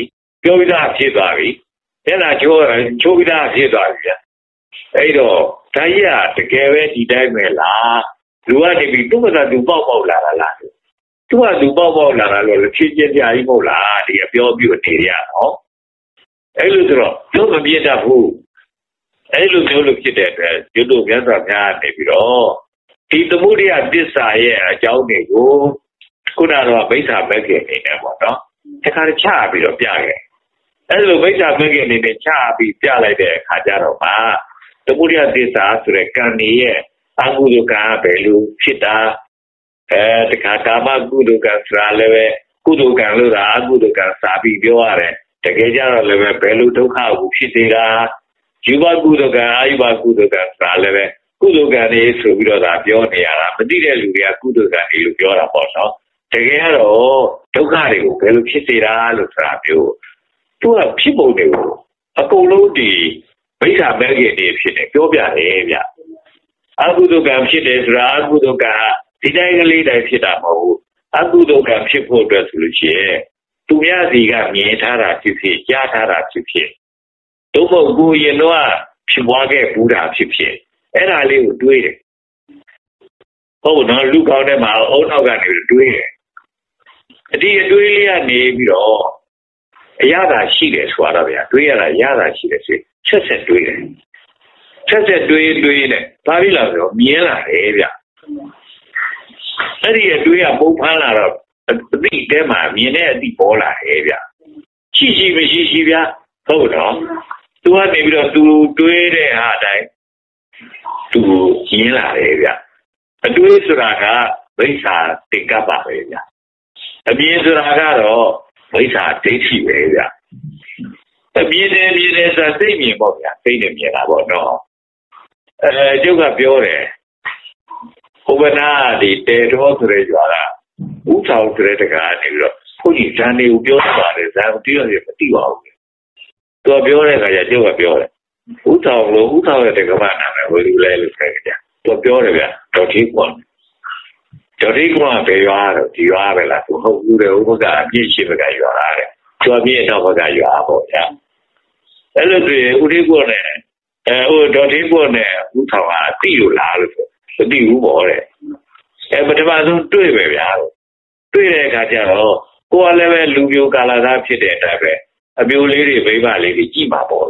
Speaker 1: ပြောပြီးသားဖြစ်သွားပြီမျက်နှာချိုးပြီးသားဖြစ်သွားပြီဗျအဲ့တော့ဒါကြီးကတကယ်ပဲဒီတိုင်းပဲလားလူကနေပြီးသူ့ဘာသာသူပေါက်လာတာလားသူကသူပေါက်လာတာလို့ဖြည့်ပြပြကြီးမဟုတ်လားဒီအပြောပြုနေရနော်အဲ့လိုဆိုတော့သူမပြတ်တတ်ဘူးအဲ့လိုမျိုးလို့ဖြစ်တဲ့အတွက်ကျွတ်တို့မြတ်စွာဘုရားနေပြီးတော့ဒီသမုဒိယသစ္စာရဲ့အကြောင်းတွေကိုခုနကတော့ဗိစ္ဆာမဂ္ဂင်နေတယ်ပေါ့နော်တခါချပြီးတော့ပြခဲ့အဲ့လိုဗိစ္ဆာမဂ္ဂင်နေနဲ့ချပြီးပြလိုက်တဲ့အခါကျတော့မှသမုဒိယသစ္စာဆိုတဲ့ကံနေရဲ့အကုသိုလ်ကံဘယ်လိုဖြစ်တာတခါကာမကုသိုလ်ကံဆိုတာလည်းပဲကုသိုလ်ကံလို့သာအကုသိုလ်ကံစာပြီးပြောရတယ်တကယ်ကြတော့လည်းပဲဘယ်လိုဒုက္ခကိုဖြစ်စေတာယူဘကုသိုလ်ကံအာယုဘကုသိုလ်ကံဆိုတာလည်းပဲကုသိုလ်ကံတွေဆိုပြီးတော့ဒါပြောနေရတာမသိတဲ့လူတွေကကုသိုလ်ကံတွေလို့ပြောတာပေါ့နော်တကယ်ကတော့ဒုက္ခတွေကိုဘယ်လိုဖြစ်စေတာလို့ဆိုတာမျိုးသူကဖြစ်ပုံတွေကိုအကုန်လုံးဒီဗိစ္ဆာမဂ္ဂင်တွေဖြစ်နေပြောပြတယ်ဗျအကုသိုလ်ကံဖြစ်တယ်ဆိုတာအကုသိုလ်ကံဒီတိုင်းကလေးတိုင်းဖြစ်တာမဟုတ်ဘူးအကုသိုလ်ကံဖြစ်ဖို့အတွက်ဆိုလို့ရှိရင်သူများစီကမြင်ထားတာဖြစ်ဖြစ်ကြားထားတာဖြစ်ဖြစ်တို့ဖို့ကိုရင်တော့ဖြစ်ပွားခဲ့ဘူးတာဖြစ်ဖြစ်အဲ့ဒါလေးကိုတွေးတယ်ဟုတ်နော်လူကောင်းတဲ့မှာအုံနောက်ကနေတွေးတယ်ဒီအတွေးလေးကနေပြီးတော့အရသာရှိတယ်ဆိုတော့ဗျာတွေးရတာရတာရှိတယ်ဆိုဆက်တွေးတယ်ဆက်တွေးနေဘာဖြစ်လာဆိုတော့မြင်လာတယ်ဗျအဲ့ဒီအတွေးကပုံဖမ်းလာတော့အသိတဲမှာမြင်တဲ့အသိပေါ်လာတယ်ဗျရှိမရှိဗျဟုတ်တော့သူကနေပြီးတော့သူတွေးတဲ့ဟာအတိုင်းသူမြင်လာတယ်ဗျအတွေးဆိုတာကဗိစ္ဆာတိကပ္ပပဲဗျအမြင်ဆိုတာကတော့ဗိစ္ဆာဒိဋ္ဌိပဲဗျအမြင်တယ်ဆိုစိတ်မြင်ပေါ့ဗျစိတ်နဲ့မြင်တာပေါ့နော်ကျုပ်ကပြောတယ်ဟိုဘနာဒီတေတော်ဆိုတဲ့ကြွားကဥဆောင်ဆိုတဲ့တကားနေပြီးတော့ဘုန်းကြီးဇန်နေကိုပြောပါတယ်ဇန်ကိုတရားရမသိပါဘူးသူကပြောတဲ့အခါကျကျုပ်ကပြောတယ်ဥဆောင်ရဲ့တက္ကမနာမည်ဝေလူလဲလို့ဆိုကြတယ်သူပြောတယ်ဗျဒေါ်သေးကွန်ဘယ်ရွာတော့ဒီရွာပဲလားသူဟုတ်ဘူးတဲ့ဥပကအပြည့်ရှိဘကရွာလားတဲ့သူအပြည့်တော့ဘကရွာပေါ့ဗျာအဲ့လိုဆိုရင်ဥသေးကွန်နဲ့ဒေါ်သေးကွန်နဲ့ဥဆောင်ကသိလို့လားလို့ဆိုမသိဘူးပေါ့တဲ့ပထမဆုံးတွေ့ပဲဗျာတွေ့တဲ့အခါကျတော့ကိုယ်ကလည်းပဲလူမျိုးကာလာသားဖြစ်တဲ့အတိုင်းပဲအမျိုးလေးတွေမိမလေးတွေကြည့်မှာပေါ့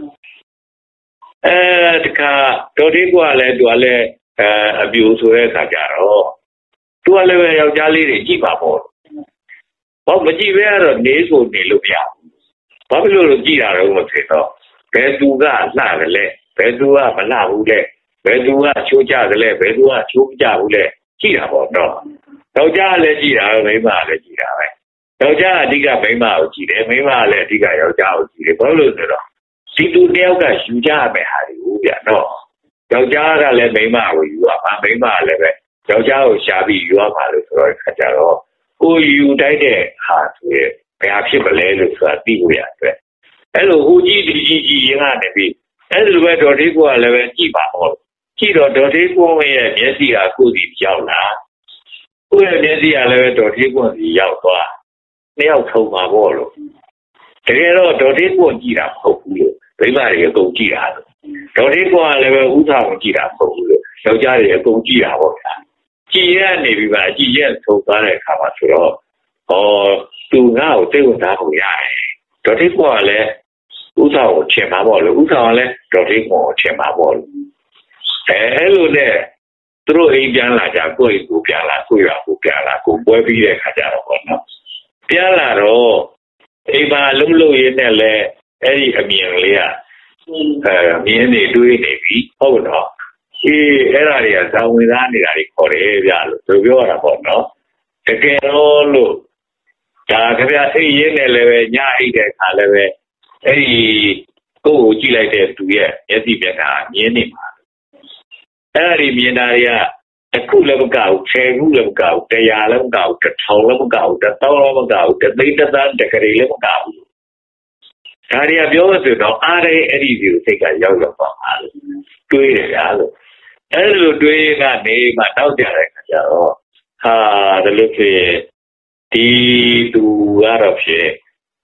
Speaker 1: တခါဒေါ်သေးကွန်ကလည်းသူကလည်းအပြူဆိုတဲ့အခါကျတော့သူကလည်းပဲယောက်ျားလေးတွေကြည့်ပါပေါ့ဘာမကြည့်ပဲကတော့နေဆိုနေလို့မရဘူးဘာဖြစ်လို့ကြည့်တာတော့မဖြစ်တော့ဘယ်သူကလှတယ်လဲဘယ်သူကမလှဘူးလဲဘယ်သူကချိုးကြတယ်လဲဘယ်သူကချိုးမကြဘူးလဲကြည့်တာပေါ့တော့ယောက်ျားလည်းကြည့်တာပဲမိန်းမလည်းကြည့်တာပဲယောက်ျားအဓိကမိန်းမကိုကြည့်တယ်မိန်းမလည်းအဓိကယောက်ျားကိုကြည့်တယ်ဘာလို့လဲဆိုတော့ဒီသူတယောက်ကယူကြရမယ်ဟာတွေဟုတ်ဗျာနော်ယောက်ျားကလည်းမိန်းမကိုယူရမှာမိန်းမလည်းပဲယောက်ျားကိုရှာပြီးယူရမှာလို့ဆိုတော့ခါကြတော့ကိုယူတိုက်တဲ့ဟာဆိုရင်ဘယ်ဟာဖြစ်မလဲလို့ဆိုတာသိဖို့ရအတွက်အဲ့လိုဟိုကြီးဒီကြီးရင်းကနေပြီးအဲ့လိုပဲဒေါ်သေးကွာလည်းပဲကြည့်ပါပေါ့ကြည့်တော့ဒေါ်သေးကွာရဲ့မျက်စိကကိုယ်စီရောက်လာကိုယ့်ရဲ့မျက်စိကလည်းပဲဒေါ်သေးကွာစီရောက်သွားနှစ်ယောက်ထုံပါပေါ့လို့တကယ်တော့ဒေါ်သေးကွာကြည့်တာမဟုတ်ဘူးလို့မိမတွေအကုန်ကြည့်တာလို့ဒေါ်သေးကွာလည်းပဲဥဆောင်ကြည့်တာမဟုတ်ဘူးလို့ယောက်ျားတွေအကုန်ကြည့်တာပေါ့ဗျာကြည်ရနေပြီပါကြည်ရထုတ်သွားတဲ့အခါမှာဆိုတော့သူငါ့ကိုသိဝင်သားကိုရတယ်ဒေါ်သေးကွာလည်းဥဆောင်ကိုချင်ပါပေါ့လို့ဥဆောင်ကလည်းဒေါ်သေးကွာကိုချင်ပါပေါ့လို့အဲ့လိုနဲ့သူတို့အိမ်ပြန်လာကြကိုယ့်ကိုပြန်လာကိုယ့်ရွာကိုပြန်လာကိုပွဲပြီးတဲ့အခါကျတော့ပေါ့နော်ပြန်လာတော့အိမ်မှာလုံးရင်းနဲ့လဲအဲ့ဒီအမြင်လေးကမြင်နေတွေးနေပြီဟုတ်တော့အဲ့ဒါတွေကဇာဝင်သားနေတာတွေခေါ်တယ်ဗျလို့သူပြောရတာပေါ့နော်တကယ်တော့လို့ဒါခင်ဗျအိမ်ရင်းနဲ့လည်းပဲညအိတ်တဲ့အခါလည်းပဲအဲ့ဒီကိုယ်ကိုကြည့်လိုက်တဲ့သူရဲ့မျက်စိပြက်ကမြင်နေမှာအဲ့ဒီမြင်တာတွေကတစ်ခုလည်းမကောက်10ခုလည်းမကောက်100လည်းမကောက်1000လည်းမကောက်1000လည်းမကောက်သိန်းတစ်သန်းတစ်ကလေးလည်းမကောက်ဒါတွေကပြောလို့ဆိုတော့အားရအဲ့ဒီစီကိုစိတ်ကရောက်ပါမှာလို့တွေးတယ်ဗျာလို့အဲ့လိုတွေးကနေမှတောက်ကြတဲ့ခါကျတော့ဟာဒါလို့ဖြစ်ဒီသူကတော့ဖြစ်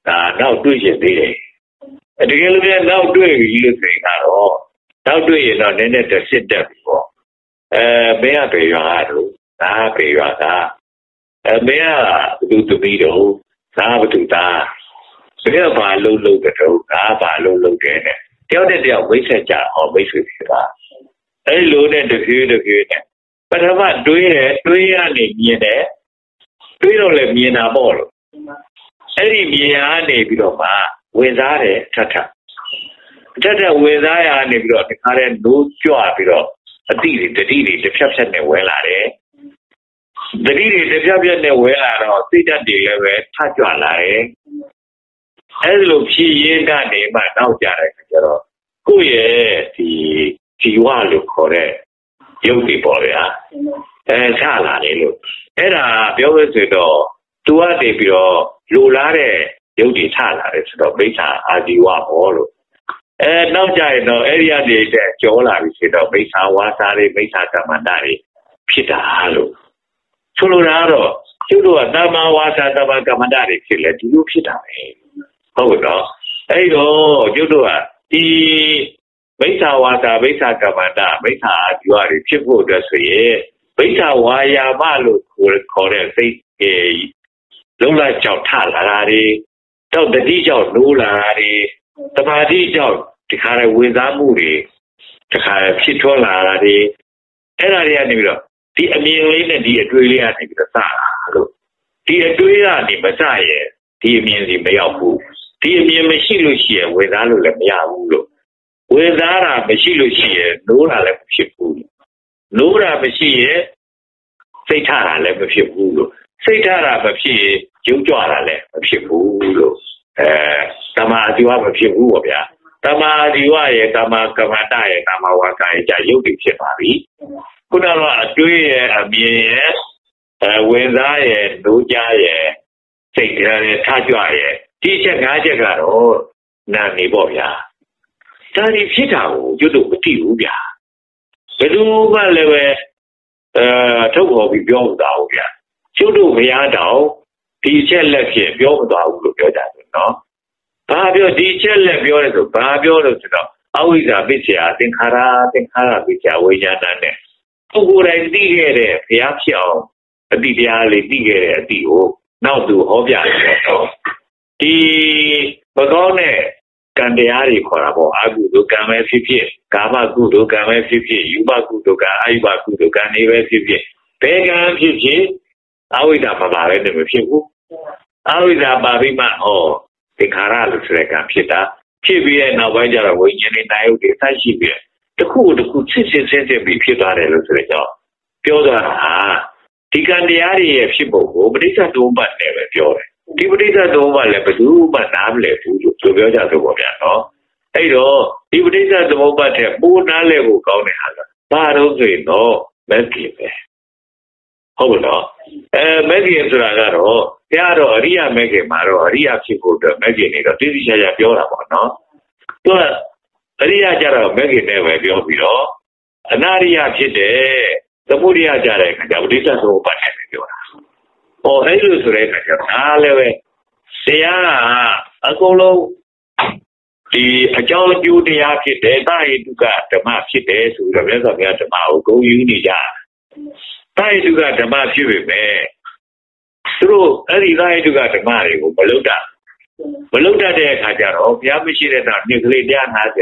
Speaker 1: နောက်တွေ့ရင်သေးတယ်တကယ်လို့လည်းနောက်တွေ့ပြီးလို့ဆိုရင်ကတော့နောက်တွေ့ရင်တော့နည်းနည်းတစ်စစ်တက်ပြီပေါ့မင်းကပေရွာတို့ငါပေရွာကမင်းကဘသူသမီးတို့ငါဘသူသားမင်းကဘာလုပ်တော့ငါဘာလုပ်တယ်နဲ့တယောက်နဲ့တယောက်ဝိတ်ဆက်ကြအောင်မိတ်ဆွေဖြစ်တာအဲ့လိုနဲ့တဖြည်းနဲ့ပထမတွေးရနေမြင်တယ်တွေးတော့လည်းမြင်တာပေါ့လို့အဲ့ဒီမြင်ရနေပြီးတော့မှဝင်စားတယ်ထထဝင်စားရနေပြီးတော့တခါတည်းနိုးကြွပြီးတော့အတိတွေတတိတွေတစ်ဖြတ်နဲ့ဝဲလာတယ်တတိတွေတစ်ဖြတ်နဲ့ဝဲလာတော့စိတ်ဓာတ်တွေလည်းပဲထကြွလာတယ်အဲ့လိုဖြည့်ရင်းကနေမှနောက်ကြတယ်ကျတော့ကိုယ့်ရဲ့ဒီဇီဝလို့ခေါ်တဲ့ရုပ်တွေပေါ့ဗျာချလာတယ်လို့အဲ့ဒါပြောလို့ဆိုတော့သူကနေပြီးတော့လိုလားတဲ့ရုပ်တွေချလာတယ်ဆိုတော့မိစ္ဆာအာဇီဝပေါ့လို့နောက်ကြရင်တော့အဲ့ဒီကနေကြောလာပြီဆိုတော့မိစ္ဆာဝါစာတွေမိစ္ဆာကမ္မန္တတွေဖြစ်တာလို့ဆိုလိုတာတော့ကျုပ်တို့ကတမ္မာဝါစာတမ္မာကမ္မန္တတွေဖြစ်လဲဒီလိုဖြစ်တာပဲဟုတ်တော့အဲ့တော့ကျုပ်တို့ကဒီမိစ္ဆာဝါစာမိစ္ဆာကမ္မန္တမိစ္ဆာအာဇီဝတွေဖြစ်ဖို့အတွက်ဆိုရင်မိစ္ဆာဝါယာမလို့ခေါ်တဲ့စိတ်လုံးလိုက်ကြောက်ထလာတာတွေတော့တတိကြောင့်နိုးလာတာတွေတမာတိကြောင့်ဒီခါရဝင်စားမှုတွေဒီခါဖြစ်ထွန်းလာတာတွေအဲ့ဒါတွေကနေပြီးတော့ဒီအမြင်လေးနဲ့ဒီအတွေးလေးကနေပြီးတော့စတာလို့ဒီအတွေးကနေမစရဲ့ဒီအမြင်စီမရောက်ဘူးဒီအမြင်မရှိလို့ရှိရင်ဝင်စားလို့လည်းမရဘူးလို့ဝင်စားတာမရှိလို့ရှိရင်နိုးတာလည်းမဖြစ်ဘူးနိုးတာမရှိရင်စိတ်ထတာလည်းမဖြစ်ဘူးလို့စိတ်ထတာမဖြစ်ရင်ကျုပ်ကြွတာလည်းမဖြစ်ဘူးလို့တမ္မာအဇီဝမဖြစ်ဘူးပေါ့ဗျာတမ္မာအဇီဝရဲ့တမ္မာကမ္မန္တရဲ့တမ္မာဝါစာရဲ့じゃရုပ်တွေဖြစ်ပါပြီခုနကအတွေးရဲ့အမြင်ရဲ့ဝင်စားရဲ့ဒုကြရဲ့စိတ်ရဲ့ထကြွရဲ့ဒီချက်၅ချက်ကတော့နာနေပေါ့ဗျာဒါဒီဖြစ်တာကိုကျွတ်တို့မသိဘူးဗျာဘယ်သူမှလည်းပဲထုတ်ခေါ်ပြီးပြောမသွားဘူးဗျာကျွတ်တို့ဘုရားတော်ဒီချက်လက်ဖြင့်ပြောမသွားဘူးလို့ပြောကြတယ်နော်ဘာပြောဒီချက်လက်ပြောလဲဆိုဘာပြောလို့ဆိုတော့အဝိဇ္ဇာပစ္စယသင်္ခါရပစ္စယဝိညာဏနဲ့ပုဂ္ဂိုလ်တိုင်းသိခဲ့တဲ့ဘုရားဖြစ်အောင်အတိတရားလေးသိခဲ့တဲ့အတိကိုနောက်သူဟောပြတယ်တော့ဒီမကောင်းတဲ့ကံတရားတွေခေါ်တာပေါ့အကုသိုလ်ကံပဲဖြစ်ဖြစ်ကာမကုသိုလ်ကံပဲဖြစ်ဖြစ်ယူပကုသိုလ်ကံအာယုပကုသိုလ်ကံတွေပဲဖြစ်ဖြစ်ဘယ်ကံဖြစ်ဖြစ်အဝိဇ္ဇာမပါပဲနဲ့မဖြစ်ဘူးအဝိဇ္ဇာပါပြီးမှသင်္ခါရလို့ဆိုတဲ့ကံဖြစ်တာဖြစ်ပြီးတဲ့နောက်ပိုင်းကျတော့ဝိညာဉ်နဲ့နာယုတ်တွေဆက်ရှိပြီးတစ်ခုဆစ်ပြီးဖြစ်သွားတယ်လို့ဆိုတဲ့ကြောင့်ပြောသွားတာဒီကံတရားတွေရဲ့ဖြစ်ပုံကိုပဋိစ္စသမုပ္ပါဒ်နဲ့ပဲပြောတယ်ဒီပဋိစ္စသမုပ္ပါဒ်လည်းဘယ်သူမှနားမလည်ဘူးလို့ပြောကြဆိုပေါ့ဗျာနော်အဲ့တော့ဒီပဋိစ္စသမုပ္ပါဒ်တဲ့ပိုးနားလည်ဖို့ကောင်းတဲ့ဟာကဘာလို့ဆိုရင်တော့မက်ကြီးပဲဟုတ်လို့မက်ကြီးဆိုတာကတော့တရားတော့အရိယာမက်ကြီးမှာတော့အရိယာဖြစ်ဖို့အတွက်မက်ကြီးနေတော့သိသိချာချာပြောတာပေါ့နော်သူကအရိယာကြတော့မက်ကြီးနဲ့ပဲပြောပြီးတော့အနာရိယဖြစ်တဲ့သမုဒိယကြတဲ့အခါကျပဋိစ္စသမုပ္ပါဒ်နဲ့ပြောတာအဲ့လိုဆိုတဲ့အခါကျတော့ဒါလည်းပဲတရားကအကုန်လုံးဒီအကြောင်းအကျိုးတရားဖြစ်တယ်တာဟိတုကဓမ္မဖြစ်တယ်ဆိုပြီးတော့မြတ်စွာဘုရားဓမ္မကိုဂုဏ်ယူနေကြတာတာဟိတုကဓမ္မဖြစ်ပေမဲ့သူတို့အဲ့ဒီတာဟိတုကဓမ္မတွေကိုမလုပ်တတ်တဲ့အခါကျတော့ဘုရားမရှိတဲ့တော့နှစ်ကလေး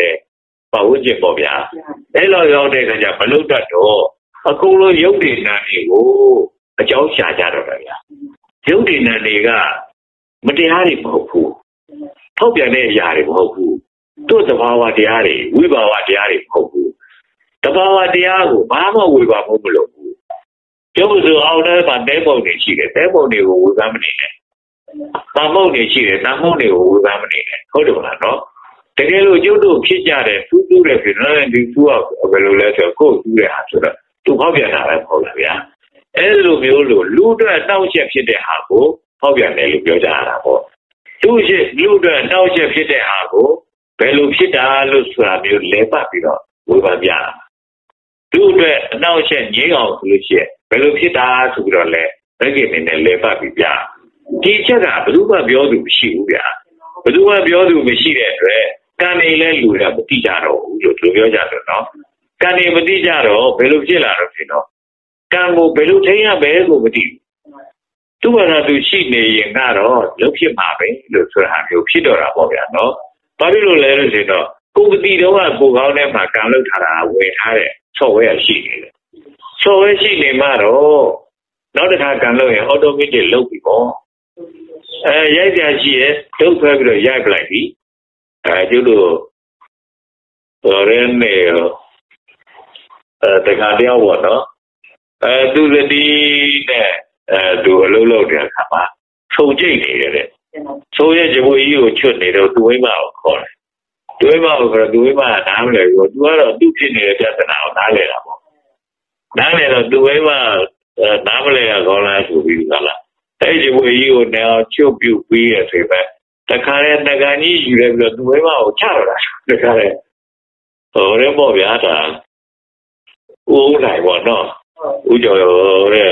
Speaker 1: 150ပတ်ဝန်းကျင်ပေါ့ဗျာအဲ့လိုရောက်တဲ့အခါကျမလုပ်တတ်တော့အကုန်လုံးယုတ်တိနာတွေကိုအကြောင်းရှာကြတော့တယ်ဗျာယုတ်တိနာတွေကမတရားတွေမဟုတ်ဘူးထောက်ပြန်တဲ့အရာတွေမဟုတ်ဘူးသူ့သဘာဝတရားတွေဝိဘာဝတရားတွေမဟုတ်ဘူးသဘာဝတရားကိုဘာမှဝေဘာမလို့ဘူးကျုပ်ဆိုအောင်ထဲမှာတဲပုံတွေရှိတယ်တဲပုံတွေကိုဝေဘာမနေနဲ့တာမုတ်တွေရှိတယ်တာမုတ်တွေကိုဝေဘာမနေနဲ့ဟုတ်တယ်မလားနော်တကယ်လို့ကျုပ်တို့ဖြစ်ကြတယ်သူ့တဲ့ဖြစ်နေဒီသူကဘယ်လိုလဲဆိုကိုယ်သူ့တဲ့ဟာဆိုတော့သူဖောက်ပြန်တာပဲပေါ့လားဗျာအဲ့လိုမျိုးလို့လူအတွက်တောက်ချက်ဖြစ်တဲ့ဟာကိုဖောက်ပြန်တယ်လို့ပြောကြရတာပေါ့လူအတွက်တောက်ချက်ဖြစ်တဲ့ဟာကိုဘယ်လိုဖြစ်တာလို့ဆိုတာမျိုးလဲပတ်ပြီးတော့ဝေဖန်ပြတာလူအတွက်အနောက်ချက်ငြင်းအောင်ဆိုလို့ရှိရင်ဘယ်လိုဖြစ်တာဆိုပြီးတော့လဲဘယ်ကိနေနဲ့လဲပတ်ပြီးပြဒီချက်ကဘယ်သူမှပြောသူမရှိဘူးဗျာဘယ်သူမှပြောသူမရှိတဲ့အတွက်ကံနေလဲလူတွေကမတိကြတော့ဘူးလို့သူပြောကြတယ်နော်ကံနေမတိကြတော့ဘယ်လိုဖြစ်လာတော့ဖြစ်တော့ကံကိုဘယ်လိုထိန်းရပဲကိုမသိဘူးသူ့ဘာသာသူရှိနေရင်ကတော့လုံးဖြစ်မှာပဲလို့ဆိုတာမျိုးဖြစ်တော့တာပေါ့ဗျာနော်ဘာဖြစ်လို့လဲလို့ဆိုတော့ကိုယ်မတိတော့ကကိုယ်ကောင်းထဲမှာကံလောက်ထားတာဝယ်ထားတဲ့ software ရှိနေတယ် software ရှိနေမှတော့နောက်တစ်ခါကံလို့ရင် automatic လုပ်ပြီပေါ့ရိုက်ကြရှိရဲ့ဒုတ်ဆွဲပြီးတော့ရိုက်ပလိုက်ပြီကျုပ်တို့ရဲနေတခါတယောက်ပေါ့နော်သူသတိနဲ့သူအလုပ်လုပ်တဲ့အခါမှာဆုံကျိတ်နေတယ်ဆိုရဲ့ဂျပွေကြီးကိုချွတ်နေတော့သူဝိမကိုခေါ်တယ်သူဝိမကိုခေါ်တော့သူဝိမကနားမလဲဘူးသူကတော့သူ့ဖြစ်နေတဲ့ပြဿနာကိုနားလဲတာပေါ့နားလဲတော့သူဝိမနားမလဲရကောင်းလားဆိုပြီးကလားအဲ့ဂျပွေကြီးကိုနေအောင်ချုပ်ပြုတ်ပြီးရဆိုပဲတခါတည်းတကန်ကြီးယူလိုက်ပြီးတော့သူဝိမကိုချတော့တာတခါတည်းဟိုရဲပေါ့ဗျာဒါဦးနိုင်ပေါ့နော်ဦးကျော်ရဲ့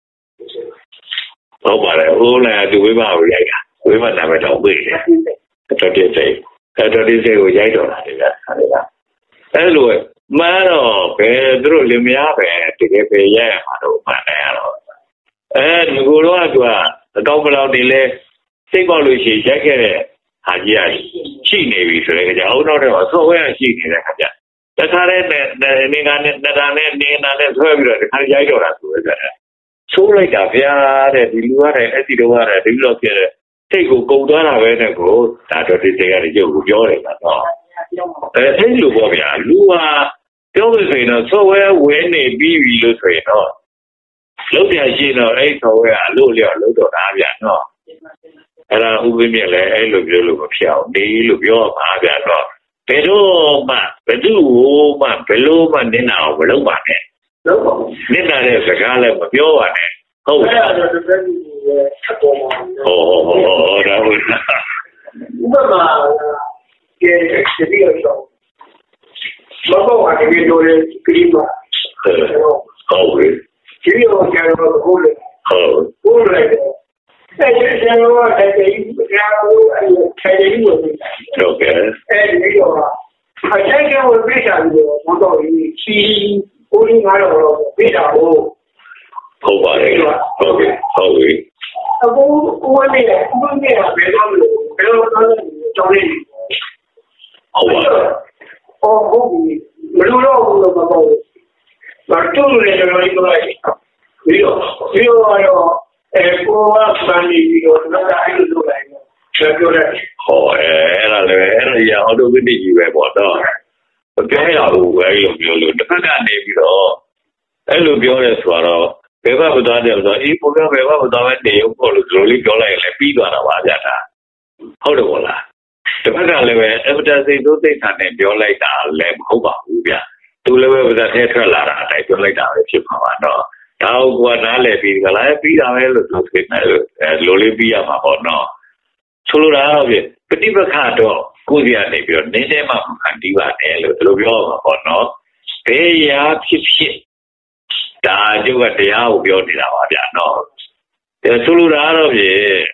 Speaker 1: ဟုတ်ပါတယ်ဦးနိုင်သူဝိမကိုရိုက်တာဝိမနာမည်တော့ပေးတယ်တော်တိစိတ်ကိုရိုက်တော့တာလေဗျာအဲ့လိုမှန်းတော့ဘယ်သူတို့လင်မယားပဲတကယ်ပဲရိုက်ရမှာတော့မှန်တယ်ရတော့ဒီကိုတော့သူကအကောက်ဘလောက်နေလဲစိတ်ပေါက်လို့ရှိရင်ရိုက်ခဲ့တဲ့ဟာကြီးရှိနေပြီဆိုတဲ့ကြအုံနောက်တော့ဆော့ဝဲရှိနေတဲ့ခါကျတခါတည်းနေကနေနတာနဲ့နေနာနဲ့ဆွဲပြီးတော့တခါရိုက်တော့တာဆိုပဲဆိုးလိုက်တာဗျာတဲ့ဒီလူရတယ်အဲ့ဒီတော့ရတယ်ဒီလိုဖြစ်တဲ့စိတ်ကိုကုန်သွားတာပဲနဲ့ကိုဒါတော့ဒီတရားတွေကျုပ်ကိုပြောတယ်ကတော့အဲ့လိုပေါ့ဗျာလူဟာပြောလို့ဆိုရင်တော့ software ဝင်နေပြီးပြီလို့ဆိုရင်တော့လုံးပြရှိတော့အဲ့ software အလို့လျော့လုံးတော့တာဗျာနော်အဲ့ဒါဥပ္ပမြက်လည်းအဲ့လိုပြောလို့မဖြစ်အောင်နေလို့ပြောပါဗျာတော့ဘယ်တော့မှဘယ်သူ့ကိုမှဘယ်လိုမှနင်းတာမလုပ်ပါနဲ့လုပ်ပါနင်းတာတဲ့စကားလည်းမပြောပါနဲ့ဟုတ်ကဲ့အဲ့ဒါတော့တစ်မျိုးရဲ့အပေါ်မှာဟောဒါဟုတ်လားဥပမာကျေဒီရောလောကဝါဒီလိုလေခရီးမှာဟုတ်ကဲ့ကျေဒီရောကျတော့ဟုတ်လေဟုတ်လေအဲ့ဒီကျတော့အဲ့ဒီကြားလို့အဲ့ဒီခြေရည်လို့ဟုတ်ကဲ့အဲ့ဒီရောအချိန်ကဝင်ပြချာပြီးတော့ဘုံတော်ကြီးချီကိုရင်း900တော့ပြတာဟုတ်ပါတယ်ဟုတ်ကဲ့ဟုတ်ပြီအခုကိုယ်နဲ့ဘယ်တော့မလို့ဘယ်တော့မှကြောင်းနေဟုတ်ပါဟုတ်ပြီမလို့တော့ဘူးတော့မပေါ့ဘူးဘာတူလဲကျွန်တော်ပြောလိုက်ပြီးတော့ကိုကပန်းနေပြီးတော့တော့အဲ့လိုလုပ်လိုက်တယ်ပြောတယ်ဟောအဲ့ဒါလည်းအဲ့ရအော်တိုမက်တစ်ကြီးပဲပေါ့တော့မပြောရဘူးပဲအဲ့လိုပြောလို့တစ်ဖက်ကနေပြီးတော့အဲ့လိုပြောရဲဆိုတော့ဘယ်ဘက်မသွားတယ်ဆိုတော့အေးပုံကဘယ်ဘက်မသွားပဲနေရုံပေါ့လို့ဒီလိုလေးပြောလိုက်ရင်လည်းပြီးသွားတာပါဗျာဒါဟုတ်တယ်ပေါ့လားတစ်ဖက်ကလည်းပဲအပတာစိတ်သိုးသိတာနဲ့ပြောလိုက်တာလည်းမဟုတ်ပါဘူးဗျာသူလည်းပဲပတာထဲထွက်လာတာအတိုင်းပြောလိုက်တာပဲဖြစ်မှာပါတော့ဒါကနားလည်ပြီးကလည်းပြီးတာပဲလို့ဆိုဖြစ်နေလို့လိုလေးပြီးရမှာပေါ့နော်ဆိုလိုတာတော့ပြပฏิပက္ခတော့ကိုယ်စီကနေပြီးတော့နင်းတဲမှာခံတီးပါတယ်လို့ဒီလိုပြောမှာပေါ့နော်ဘယ်ရာဖြစ်ဖြစ်ဒါကျုပ်ကတရားကိုပြောနေတာပါဗျာနော်ဆိုလိုတာတော့ပြ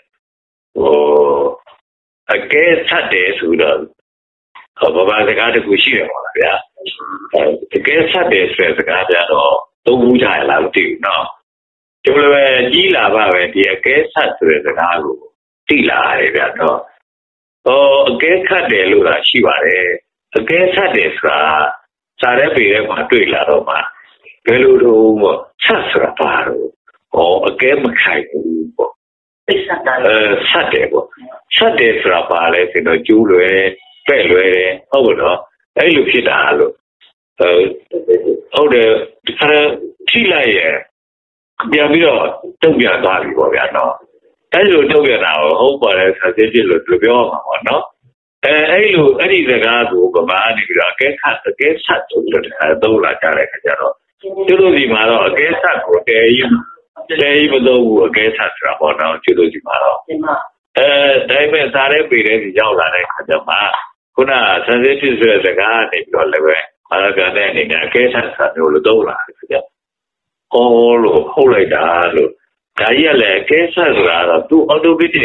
Speaker 1: အကဲဆက်တယ်ဆိုတော့ဘာစကားတခုရှိတယ်ပေါ့လားဗျာအကဲဆက်တယ်ဆိုတဲ့စကားကြတော့သုံးဘူးကြရလားမသိဘူးနော်ကျုပ်လည်းပဲကြီးလာပါပဲဒီအကဲဆက်ဆိုတဲ့စကားကိုသိလာရတယ်ဗျာတော့အကဲခတ်တယ်လို့သာရှိပါတယ်အကဲဆက်တယ်ဆိုတာစားတဲ့ပေထဲမှာတွေ့လာတော့မှဘယ်လိုတော့ဆက်ဆိုတာပါတော့အကဲမခိုင်ဘူးပေါ့ဆက်တယ်ပေါ့ဆက်တယ်ဆိုတာပါလဲဆိုတော့ကျူးလွယ်ပဲ့လွယ်တယ်ဟုတ်တော့အဲ့လိုဖြစ်တာလို့ဟုတ်တယ်ဒီခါထိလိုက်ရပြန်ပြီးတော့တုံ့ပြန်သွားပြီပေါ့ဗျာနော်အဲ့လိုတုံ့ပြန်တာဟုတ်ပါတယ်ဆက်စစ်ဖြစ်လို့ပြောမှာပေါ့နော်အဲ့လိုအဲ့ဒီစကားကိုဗမာနေပြီးတော့အကဲဆက်ဆိုလို့သုံးလာကြတဲ့ခါကျတော့သူတို့ဒီမှာတော့အကဲဆက်ကိုတဲကြီးမသုံးဘူးအကဲဆက်ဆိုတာပေါ့နော်သူတို့ဒီမှာတော့ဒါပေမဲ့စားတဲ့ပေတဲ့ကြီးရောက်လာတဲ့ခါကျမှခုနဆက်စစ်ဖြစ်ဆိုတဲ့စကားနေပြီးတော့လည်းပဲအရကန်တဲ့အနေနဲ့အကဲဆက်ဆိုတာမျိုးလို့သုံးလာတယ်ခါကျလို့ဟုတ်လိုက်တာလို့ဒါကြီးကလည်းအကဲဆက်ဆိုတာတော့သူအော်တိုမက်တစ်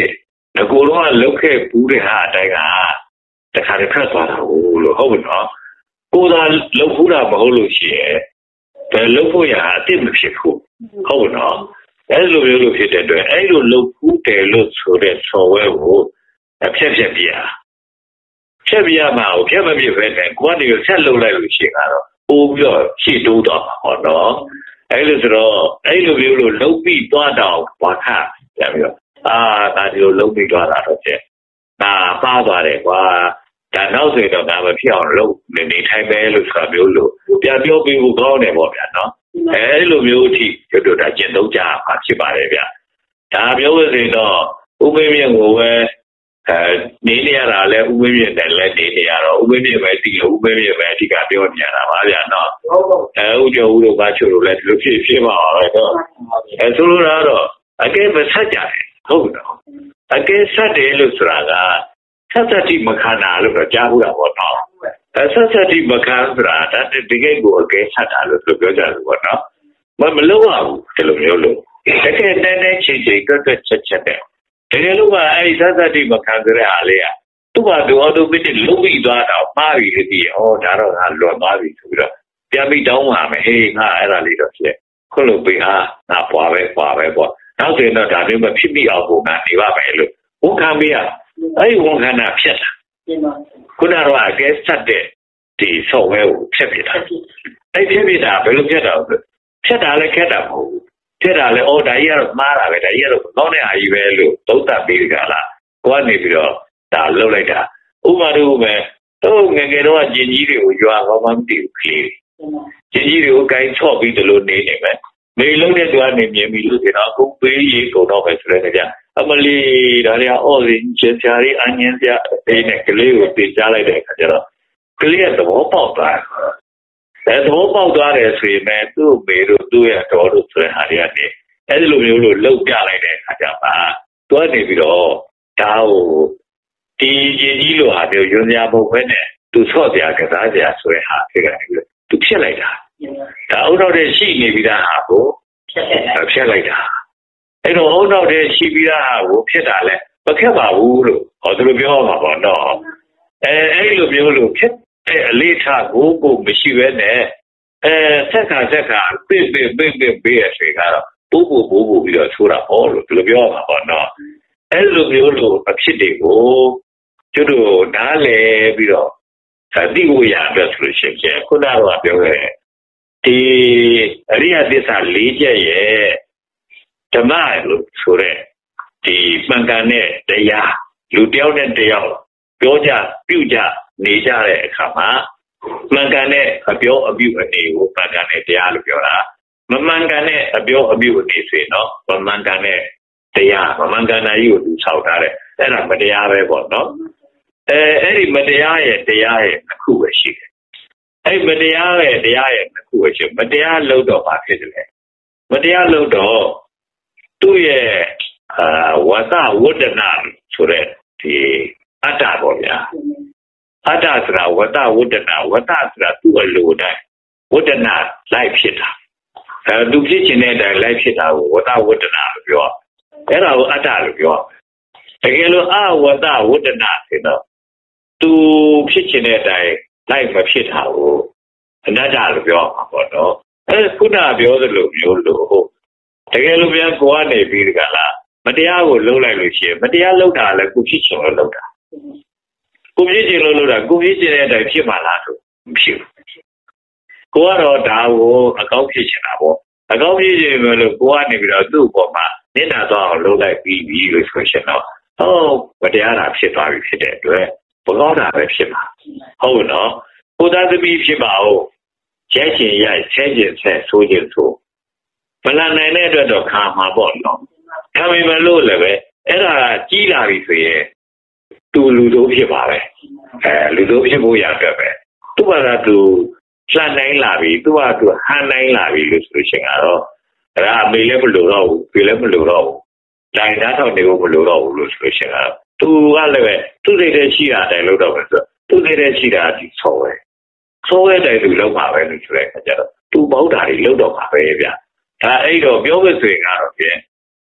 Speaker 1: ငကိုတော့လောက်ခဲ့ပူးတဲ့ဟာအတိုင်းကတခါတည်းဖတ်သွားတာဟုတ်ဘူးနော်ကိုသာလောက်ဖူးတာမဟုတ်လို့ရှိရဲ့ဘယ်လောက်ဖို့ရအစ်မဖြစ်ဘူးဟုတ်ဘူးနော်အဲ့လိုမျိုးလို့ဖြစ်တဲ့အတွက်အဲ့လိုလောက်ဖူးတယ်လို့ဆိုတဲ့ဆော်ဝဲကိုဖြတ်ပြရဖြတ်ပြမှာကိုဖြတ်မပြပဲနဲ့ကိုကနေဆက်လုပ်လိုက်လို့ရှိရင်ကတော့ပိုးပြီးတော့ရှေ့တိုးတော့ဟောနော်အဲ့လိုဆိုတော့အဲ့လိုမျိုးလို့လုံးပြီးသွားတော့ဘာခပြန်ပြီးတော့ဒါဒီလိုလုံးပြီးသွားတာတော့ကျဒါပါသွားတယ်ကွာဒါနောက်ဆိုတော့ဒါမဖြစ်အောင်လုပ်နေထိုင်မယ်လို့ဆိုတာမျိုးလို့ပြန်ပြောပြီးဖို့ကောင်းတယ်ပေါ့ဗျာနော်အဲ့လိုမျိုးအထိကျွတ်တို့ဒါကျင့်သုံးကြမှာဖြစ်ပါတယ်ဗျဒါပြောလို့ဆိုတော့ဥပ္ပေမြင့်ကိုပဲနေနေရတာလဲဥပ္ပေမြင့်တယ်လဲနေနေရတော့ဥပ္ပေမြင့်ပဲတည်လို့ဥပ္ပေမြင့်ပဲအဓိကပြောနေရတာပါဗျာနော်ဥကျော်ဦးတို့ဘာချို့လို့လဲဒီလိုဖြစ်မှာပဲတော့ဆိုလိုတာတော့အကဲမဆက်ကြတယ်ဟုတ်တော့အကဲဆက်တယ်လို့ဆိုတာကဆက်စတိမခန္ဓာလို့တော့ကြားဘူးတာပေါ့နော်ဆက်စတိမခန္ဓာဆိုတာဒါတကယ်ကိုအကဲဆက်တာလို့ပြောကြတယ်ပေါ့နော်မလုံးဝဘူးဒီလိုမျိုးလို့တကယ်တန်းတန်းချင်းချင်းတွတ်ချက်တဲ့တကယ်လို့ကအဲ့ဆက်စတိမခန္ဓာတဲ့အားလေးကသူ့ဘာသူအော်တိုမက်တစ်လုံးပြီးသွားတော့မှားပြီလေဒီဒါတော့ငါလွန်သွားပြီဆိုပြီးတော့ပြန်ပြီးတောင်းပါမယ်ဟေးငါအဲ့ဒါလေးတော့ဖြစ်ခုလိုပြီးငါပွားပဲပေါ့နောက်ဆိုရင်တော့ဒါမျိုးမဖြစ်မိအောင်ကိုငါနေပါမယ်လို့ဝန်ခံပေးရအဲ့ဝန်ခံတာဖြစ်တာခုနကတော့အကဲဆက်တဲ့ဒီဆော့ဝဲကိုဖြတ်ပြတာအဲ့ဖြတ်ပြတာဘယ်လိုဖြတ်တာလဲဖြတ်တာလည်းခက်တာမဟုတ်ဘူးဖြတ်တာလည်းဒါကြီးကတော့မှားတာပဲဒါကြီးကတော့ကောင်းတဲ့အားကြီးပဲလို့သုံးသပ်ပေးကြလားကိုကနေပြီးတော့ဒါလှုပ်လိုက်တာဥပမာတို့ပဲငယ်ငယ်တော့ကျင်ကြီးတွေကိုရွာကောင်းမှမသိဘူးကလေးကျင်ကြီးတွေကိုကိုင်းချော့ပြီးဒီလိုနေမယ်နေလုံးတဲ့သူကနေမြင်ပြီးလို့ကျွန်တော်အခုပေးရေးကုန်တော့ပဲဆိုတဲ့ကြအမလီဒါရီအော်ရင်ချာရီအញ្ញင်းပြအေးနဲ့ကလေးကိုတင်ချလိုက်တဲ့အခါကျတော့ကလေးကသဘောပေါက်သွားတယ်သဘောပေါက်သွားတယ်ဆိုရင်လည်းသူ့မေတို့သူ့ရဲ့တော်တို့ဆိုတဲ့ဟာတွေကနေအဲ့ဒီလိုမျိုးလို့လှုပ်ပြလိုက်တဲ့အခါကျမှသူကနေပြီးတော့ဒါကိုဒီရင်ကြီးလိုဟာမျိုးယွန်းများပုံပဲနဲ့သူဆော့ပြကစားကြဆိုတဲ့ဟာဖြစ်နေပြီးသူဖြစ်လိုက်တာဒါအုတ်တော့တဲ့ရှိနေပြီးသားဟာကိုဖြစ်လိုက်တာအဲ့တော့အုတ်တော့တဲ့ရှိပြီးသားဟာကိုဖြစ်တာလဲမခက်ပါဘူးလို့သူတို့ပြောမှာပေါ့နော်အဲ့လိုမျိုးလို့ဖြစ်တဲ့အလေးထားကိုမရှိပဲနဲ့ဆက်ခါပစ်ပေးရဆွေကတော့ပိုးပြီးတော့ဆိုးတာဟောလို့သူတို့ပြောမှာပေါ့နော်အဲ့လိုမျိုးလို့အဖြစ်တွေကိုကျွတ်တို့နားလဲပြီးတော့သိဖို့ရအတွက်ဆိုလို့ရှိရင်ခုနကပြောခဲ့ဒီအရိယသစ္စာ၄ချက်ရဲ့ဓမ္မလို့ဆိုတဲ့ဒီမှန်ကန်တဲ့တရားလူတယောက်နဲ့တယောက်ပြောကြပြုကြနေကြတဲ့အခါမှာမှန်ကန်တဲ့အပြောအပြုအနေကိုမှန်ကန်တဲ့တရားလို့ပြောတာမမှန်ကန်တဲ့အပြောအပြုအနေဆိုရင်တော့မမှန်ကန်တဲ့တရားမမှန်ကန်တာကြီးကိုသူဆောက်ထားတယ်အဲ့ဒါမတရားပဲပေါ့နော်အဲ့ဒီမတရားရဲ့တရားရဲ့တစ်ခုပဲရှိတယ်အဲ့မတရားရဲ့တရားရဲ့တစ်ခုပဲရှိမတရားလို့တော့ဘာဖြစ်တယ်လဲမတရားလို့တော့သူ့ရဲ့ဝတ္တဝတ္တနာဆိုတဲ့ဒီအတ္တပေါ့ဗျာအတ္တဆိုတာဝတ္တဝတ္တနာဝတ္တဆိုတာသူ့အလိုတိုင်းဝတ္တနာလိုက်ဖြစ်တာသူဖြစ်ခြင်းတဲ့အတိုင်းလိုက်ဖြစ်တာကိုဝတ္တဝတ္တနာလို့ပြောအဲ့ဒါကိုအတ္တလို့ပြောတကယ်လို့အဝတ္တဝတ္တနာဆိုတော့သူဖြစ်ခြင်းတဲ့အတိုင်းလိုက်မဖြစ်တာကိုအနတ္တလို့ပြောမှာပေါ့နော်ခုနပြောသလိုမျိုးလို့တကယ်လို့ပြန်ကိုကနေပြီးတကလားမတရားကိုလုံးလိုက်လို့ရှိရင်မတရားလုံးတာလည်းကိုဖြစ်ချင်လို့လုံးတာကိုဖြစ်ချင်လို့လုံးတာကိုဖြစ်ချင်တဲ့အတိုင်းဖြစ်မှာလားဆိုမဖြစ်ဘူးကိုကတော့ဒါကိုအကောင်းဖြစ်ချင်တာပေါ့အကောင်းဖြစ်ချင်လို့ကိုကနေပြီးတော့သူ့ပေါ်မှာနင့်နာတော့အောင်လုံးလိုက်ပြီးလို့ဆိုရှင်တော့မတရားတာဖြစ်သွားပြီဖြစ်တဲ့အတွက်ဘကောင်းတာပဲဖြစ်မှာဟုတ်နော်ကိုသားသမီးဖြစ်ပါဦးကျဲချင်ရိုက်ဆဲချင်ဆဲဆိုချင်ဆိုမလာနိုင်တဲ့အတွက်တော့ခံမှာပေါ့နော်ခံမိမလို့လည်းပဲအဲ့ဒါကြီးလာပြီဆိုရင်သူလူတို့ဖြစ်ပါပဲလူတို့ဖြစ်ဖို့ရအတွက်ပဲသူ့ဘာသာသူလှန်နိုင်လာပြီသူ့ဘာသူဟန်နိုင်လာပြီလို့ဆိုရှင်ကတော့အဲ့ဒါအမေလည်းမလို့တော့ဘူးပြေလည်းမလို့တော့ဘူးတိုင်းသားထောက်နေဖို့မလို့တော့ဘူးလို့ဆိုရှင်ကတော့သူကလည်းပဲသူ့စိတ်ထဲရှိတာတိုင်လို့တော့ပဲဆိုသူ့စိတ်ထဲရှိတာဒီဆောဝဲတိုင်သူလောက်ပါပဲလို့ဆိုတဲ့အခါကျတော့သူပေါ့တာတွေလောက်တော့ပါပဲဗျဒါအဲ့တော့ပြောလို့ဆိုရင်ကတော့ပြင်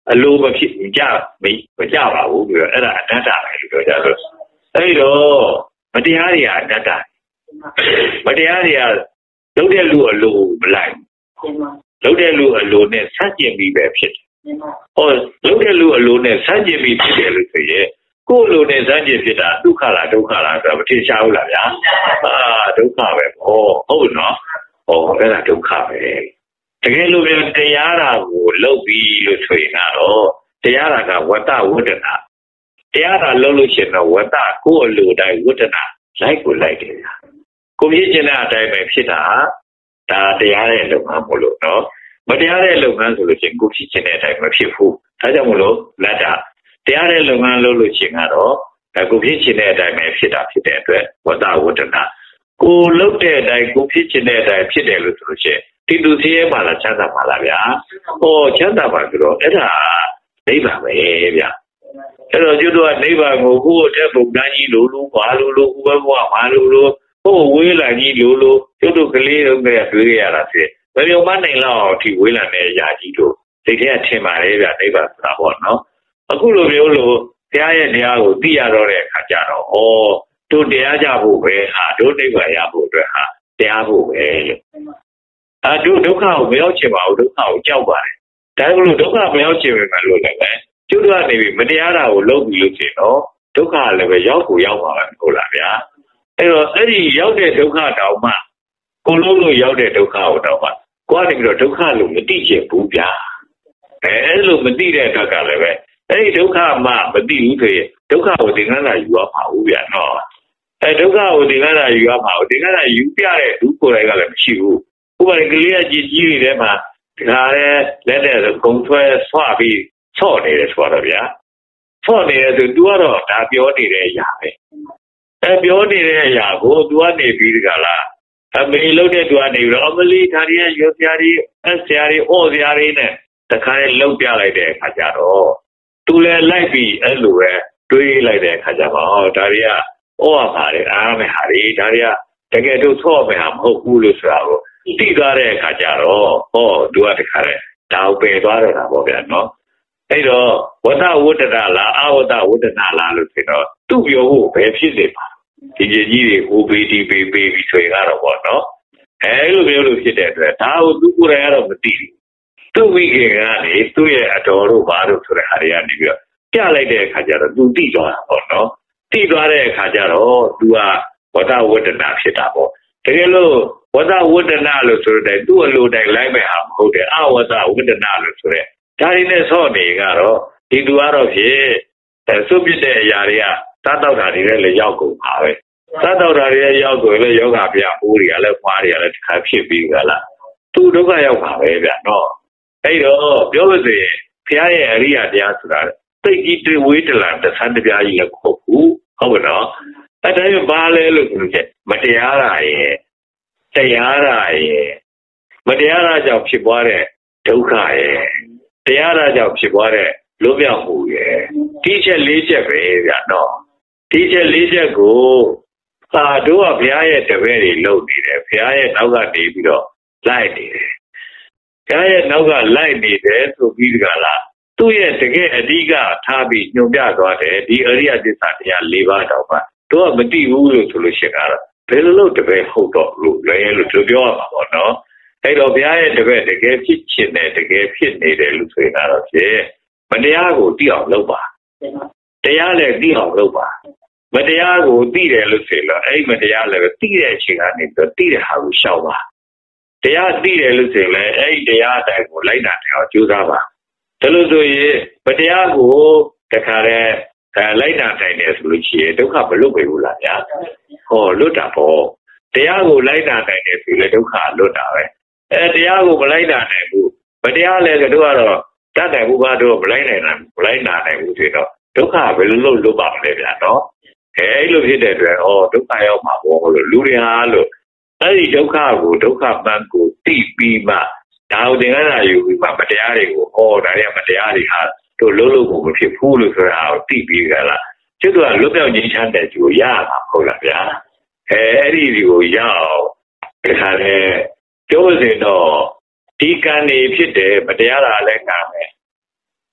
Speaker 1: အလိုမဖြစ်မကြပါဘူးပြီးတော့အဲ့ဒါအနတ္တပဲလို့ပြောကြလို့အဲ့တော့မတရားတွေကအနတ္တမတရားတွေကလုပ်တဲ့လူအလိုမလိုက်လုပ်တဲ့လူအလိုနဲ့ဆန့်ကျင်ပြီးပဲဖြစ်တယ်ဟောလုပ်တဲ့လူအလိုနဲ့ဆန့်ကျင်ပြီးဖြစ်တယ်လို့ဆိုရင်ကိုယ်လိုနဲ့ဆန့်ကျင်ဖြစ်တာဒုက္ခလားဒုက္ခလားဆိုတော့မထင်ရှားဘူးလားဗျာဒုက္ခပဲဟုတ်နော်အဲ့ဒါဒုက္ခပဲတကယ်လို့ပြောတရားတာကိုလုပ်ပြီးလို့ဆိုရင်တော့တရားတာကဝတ္တဝတ္တနာတရားတာလုပ်လို့ရှိရင်တော့ဝတ္တကိုယ်အလိုတိုင်းဝတ္တနာလိုက်ကိုလိုက်တယ်ကိုဖြစ်ကျင်တဲ့အတိုင်းပဲဖြစ်တာဒါတရားရဲ့လုပ်ငန်းမလို့နော်မတရားတဲ့လုပ်ငန်းဆိုလို့ရှိရင်ကိုဖြစ်ကျင်တဲ့အတိုင်းမဖြစ်ဘူးဒါကြောင့်မလို့လက်တာတရားတဲ့လုပ်ငန်းလုပ်လို့ရှိရင်ကတော့ကိုဖြစ်ကျင်တဲ့အတိုင်းပဲဖြစ်တာဖြစ်တဲ့အတွက်ဝတ္တဝတ္တနာကိုလုပ်တဲ့အတိုင်းကိုဖြစ်ကျင်တဲ့အတိုင်းဖြစ်တယ်လို့ဆိုလို့ရှိရင်ဒီသူစီးရဲပါလားချမ်းသာပါလားဗျာချမ်းသာပါဆိုတော့အဲ့ဒါနိဗ္ဗာန်ပဲဗျာအဲ့တော့ကျွတ်တော့နိဗ္ဗာန်ကိုကိုယ့်အထက်ဘုရားကြီးလိုဘာလိုဥပဘဝဘာလိုဝေးလာကြီးလိုကျွတ်တို့ကလေးတို့ကတွေ့ရတာဖြစ်ဘယ်လိုမှနိုင်လောက်အောင်ဒီဝေးလာတဲ့အရာကြီးတို့စိတ်ထဲထင်ပါလေဗျာနိဗ္ဗာန်ဆိုတာပေါ့နော်အခုလိုမျိုးလို့ဘုရားရဲ့တရားကိုသိရတော့တဲ့အခါကျတော့တို့တရားကြဖို့ပဲတို့နိဗ္ဗာန်ရဖို့အတွက်တရားဖို့ပဲတို့ဒုက္ခကိုမရောက်ချင်ပါဘူးဒုက္ခကိုကြောက်ပါတယ်ဒါကြောင့်လို့ဒုက္ခမရောက်ချင်ပဲလို့လည်းပဲကျွတ်ကနေပြီးမတရားတာကိုလုပ်ပြီးလို့ရှိရင်တော့ဒုက္ခလည်းပဲရောက်ကိုရောက်ပါမယ်ဟုတ်လားဗျာအဲ့တော့အဲ့ဒီရောက်တဲ့ဒုက္ခတောင်မှကိုလုံးလို့ရောက်တဲ့ဒုက္ခကိုတော့မှကိုကနေပြီးတော့ဒုက္ခလို့မသိချင်ဘူးဗျာအဲ့လိုမသိတဲ့အတွက်ကလည်းပဲအဲ့ဒီဒုက္ခမှမသိဘူးဆိုရင်ဒုက္ခကိုသင်္ကန်းသာယူရမှာဘူးဗျာနော်ဒုက္ခကိုသင်္ကန်းသာယူရမှာသင်္ကန်းသာယူပြတဲ့ဒုကိုယ်တိုင်ကလည်းမရှိဘူးဥပမာကလေးကြီးတွေထဲမှာဒါလည်းလက်တဲ့ကုံဆွဲဆွပြီးဆော့နေတယ်ဆိုတော့ဗျာဆော့နေတယ်ဆို तू ကတော့ဒါပြောနေတဲ့အရာပဲပြောနေတဲ့အရာကို तू ကနေပြီးတကလားအမေလုံးတဲ့ तू ကနေပြီးတော့အမလီဒါရီရွှေစရာတွေဆရာတွေအော်စရာတွေနဲ့တခါလေးလှုပ်ပြလိုက်တဲ့အခါကျတော့ तू လည်းလိုက်ပြီးအဲ့လိုပဲတွေးလိုက်တဲ့အခါကျတော့ဒါတွေကအော်ပါတယ်အားမယ်ဟာတွေဒါတွေကတကယ်တော့ဆော့မယ်ဟာမဟုတ်ဘူးလို့ဆိုတာကိုသိသွားတဲ့အခါကျတော့သူကတခါလေဒါကိုပယ်သွားတော့တာပေါ့ဗျာနော်အဲ့တော့ဝတ္တဝတ္တနာလားအဝတ္တဝတ္တနာလားလို့ဆိုတော့သူ့ပြောဖို့ပဲဖြစ်နေပါဒီကြီးတွေ OBD ပေးပြီးဆိုရင်ကတော့ပေါ့နော်အဲ့လိုမျိုးလို့ဖြစ်တဲ့အတွက်ဒါကိုသူကိုယ်တိုင်ကတော့မသိဘူးသူ့ဝိကေကနေသူ့ရဲ့အတော်တို့ဘာလို့ဆိုတဲ့ဟာတွေကနေပြီးတော့ပြလိုက်တဲ့အခါကျတော့သူသိသွားတာပေါ့နော်သိသွားတဲ့အခါကျတော့သူကဝတ္တဝတ္တနာဖြစ်တာပေါ့တကယ်လို့ဝတ္တဝတ္တနာလို့ဆိုတဲ့သူ့အလိုတိုင်းလိုက်မဲ့ဟာမဟုတ်တယ်အဝတ္တဝတ္တနာလို့ဆိုတဲ့ဒါတွေနဲ့ဆော့နေကတော့ဒီသူကတော့ဖြစ်စွန့်ပစ်တဲ့အရာတွေကစားတောက်တာတွေလည်းရောက်ကုန်ပါပဲစားတောက်တာတွေရောက်ကုန်လည်းယောဂပြအိုးတွေကလည်းဖွားတွေကလည်းတစ်ခါဖြစ်ပြီးကြလားသူဒုက္ခရောက်ပါပဲဗျာနော်အဲ့တော့ပြောလို့ဆိုရင်ဘုရားရဲ့အရိယတရားဆိုတာသိကြီးတွေဝေးတလန်တဆန်းတပြားကြီးလည်းခုတ်ဘူးဟုတ်ကဲ့နော်အဲ့ဒါမျိုးဘာလဲလို့ဆိုချက်မတရားတာရဲ့တရားတာရဲ့မတရားတာကြောင့်ဖြစ်ပွားတဲ့ဒုက္ခရဲ့တရားတာကြောင့်ဖြစ်ပွားတဲ့လွတ်မြောက်မှုရဲ့ဒီချက်၄ချက်ပဲဗျာနော်ဒီချက်၄ချက်ကိုတို့ကဘုရားရဲ့တပည့်တွေလုပ်နေတယ်ဘုရားရဲ့နောက်ကနေပြီးတော့လိုက်နေတယ်ဘုရားရဲ့နောက်ကလိုက်နေတယ်ဆိုပြီးကြလားသူ့ရဲ့တကယ်အဓိကထားပြီးညွှန်ပြသွားတယ်ဒီအရိယသစ္စာတရား၄ပါးတော့ပါတို့ကမသိဘူးလို့ဆိုလို့ရှိရင်ကတော့ဘယ်လိုလုပ်တပည့်ဟုတ်တော့လို့လဲလို့သူပြောရမှာပေါ့နော်အဲ့တော့ဘုရားရဲ့တပည့်တကယ်ဖြစ်ချင်တယ်တကယ်ဖြစ်နေတယ်လို့ဆိုရင်တော့ဖြစ်မတရားကိုသိအောင်လုပ်ပါတရားလည်းသိအောင်လုပ်ပါမတရားကိုသိတယ်လို့ဆိုရင်အဲ့မတရားလည်းသိတဲ့အချိန်ကနေပြီးသိတဲ့ဟာကိုရှောင်ပါတရားသိတယ်လို့ဆိုရင်လည်းအဲ့တရားအတိုင်းကိုလိုက်တာတယ်အောင်ကြိုးစားပါဒါလို့ဆိုရင်မတရားကိုတခါတည်းလိုက်တာတိုင်းတယ်ဆိုလို့ရှိရင်ဒုက္ခမလွတ်ပေဘူးလားဗျာလွတ်တာပေါ့တရားကိုလိုက်တာတိုင်းတယ်ဆိုရင်ဒုက္ခလွတ်တာပဲတရားကိုမလိုက်တာနိုင်ဘူးမတရားလည်းတို့ကတော့တတ်တယ်ဘုရားတို့မလိုက်နိုင်ဘူးဆိုတော့ဒုက္ခဘယ်လိုလုပ်လွတ်ပါမလဲဗျာနော်အဲ့လိုဖြစ်တဲ့အတွက်ဒုက္ခရောက်မှာပေါ့လို့လူတွေဟာလို့အဲ့ဒီဒုက္ခကိုဒုက္ခပန်းကိုသိပြီးမှဒါကိုသင်္ကန်းသာယူပြီးမှမတရားတွေကိုဒါတွေကမတရားတွေဟာတို့လုံးကိုမဖြစ်ဘူးလို့ဆိုတာကိုသိပြီးကြလားကျွတ်ကလွတ်မြောက်ခြင်းချမ်းတဲ့ကျိုးရမှာဟုတ်လားဗျာအဲ့ဒီကိုရအောင်ဒီခါလေပြောစင်တော့ဒီကံနေဖြစ်တယ်မတရားတာလည်းကံပဲ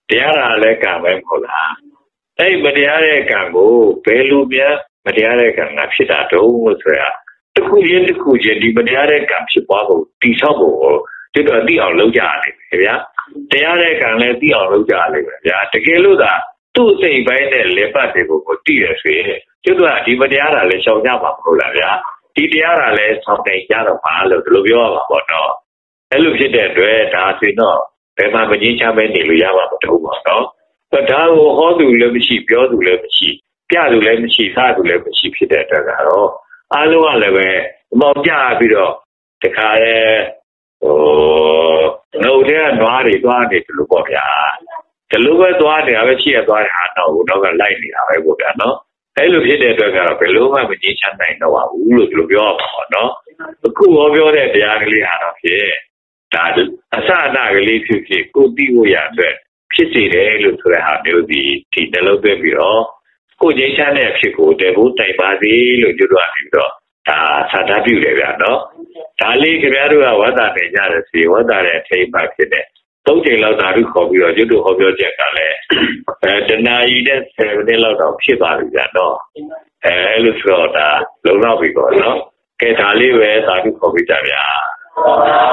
Speaker 1: တရားလည်းကံပဲမဟုတ်လားအဲ့မတရားတဲ့ကံကိုဘယ်လိုများမတရားတဲ့ကံကဖြစ်တာတုံးလို့ဆိုတာတစ်ခုချင်းတစ်ခုချင်းဒီမတရားတဲ့ကံဖြစ်သွားဖို့တိဆောက်ဖို့ကျွတ်တော့သိအောင်လုပ်ကြရတယ်ခင်ဗျာတရားတဲ့ကံလည်းသိအောင်လုပ်ကြရတယ်ဗျာတကယ်လို့သာသူ့စိတ်ပိုင်းနဲ့လက်ပတ်တွေကိုသိရဆိုရင်ကျွတ်တော့ဒီမတရားတာလည်းရှောင်ကြမှာမဟုတ်လားဗျာဒီတရားတာလည်းဆောင်နိုင်ကြတော့ပါလို့ဒီလိုပြောရမှာပေါ့နော်အဲ့လိုဖြစ်တဲ့အတွက်ဒါဆိုတော့ဘယ်မှာမငြင်းချမ်းပဲနေလို့ရမှာမဟုတ်ပါတော့ဒါကိုဟောသူလည်းမရှိပြောသူလည်းမရှိပြသူလည်းမရှိစားသူလည်းမရှိဖြစ်တဲ့အတွက်ကတော့အားလုံးကလည်းပဲမောင်ပြပြီးတော့တခါလဲနှုတ်ထဲကနွားတွေသွားနေတယ်လို့ပေါ့ဗျာဒီလိုပဲသွားနေတာပဲရှိရသွားတယ်ဟာတော့ကလိုက်နေတာပဲပေါ့ဗျာနော်အဲ့လိုဖြစ်တဲ့အတွက်ကတော့ဘယ်လိုမှမငြင်းချမ်းနိုင်တော့ပါဘူးလို့ဒီလိုပြောရမှာပေါ့နော်အခုဟောပြောတဲ့တရားကလေးဟာတော့ဖြစ်ဒါအစအနကလေးဖြစ်ဖြစ်ကိုသိဖို့ရအတွက်ဖြစ်စေတယ်လို့ဆိုတဲ့ဟာမျိုးဒီနှလုံးသွင်းပြီးတော့ကိုငြိမ်းချမ်းတဲ့ဖြစ်ကိုတကူတိုင်ပါစေလို့ကျွတ်တော့ပြီးတော့ဒါသာဓပြုတယ်ဗျာနော်ဒါလေးခင်ဗျားတို့ကဝတ်တာနေကြတယ်စီဝတ်တာတဲ့ထိပ်ပါဖြစ်တဲ့၃ချိန်လောက်ဓာတုခေါ်ပြီးတော့ကျွတ်တို့ဟောပြောချက်ကလည်းတဏှာကြီးတဲ့7မိနစ်လောက်တော့ဖြစ်သွားပြီဗျာနော်အဲ့လိုဆိုတော့ဒါလုံလောက်ပြီပေါ့နော်ကဲဒါလေးပဲဓာတုခေါ်ပြီးကြဗျာ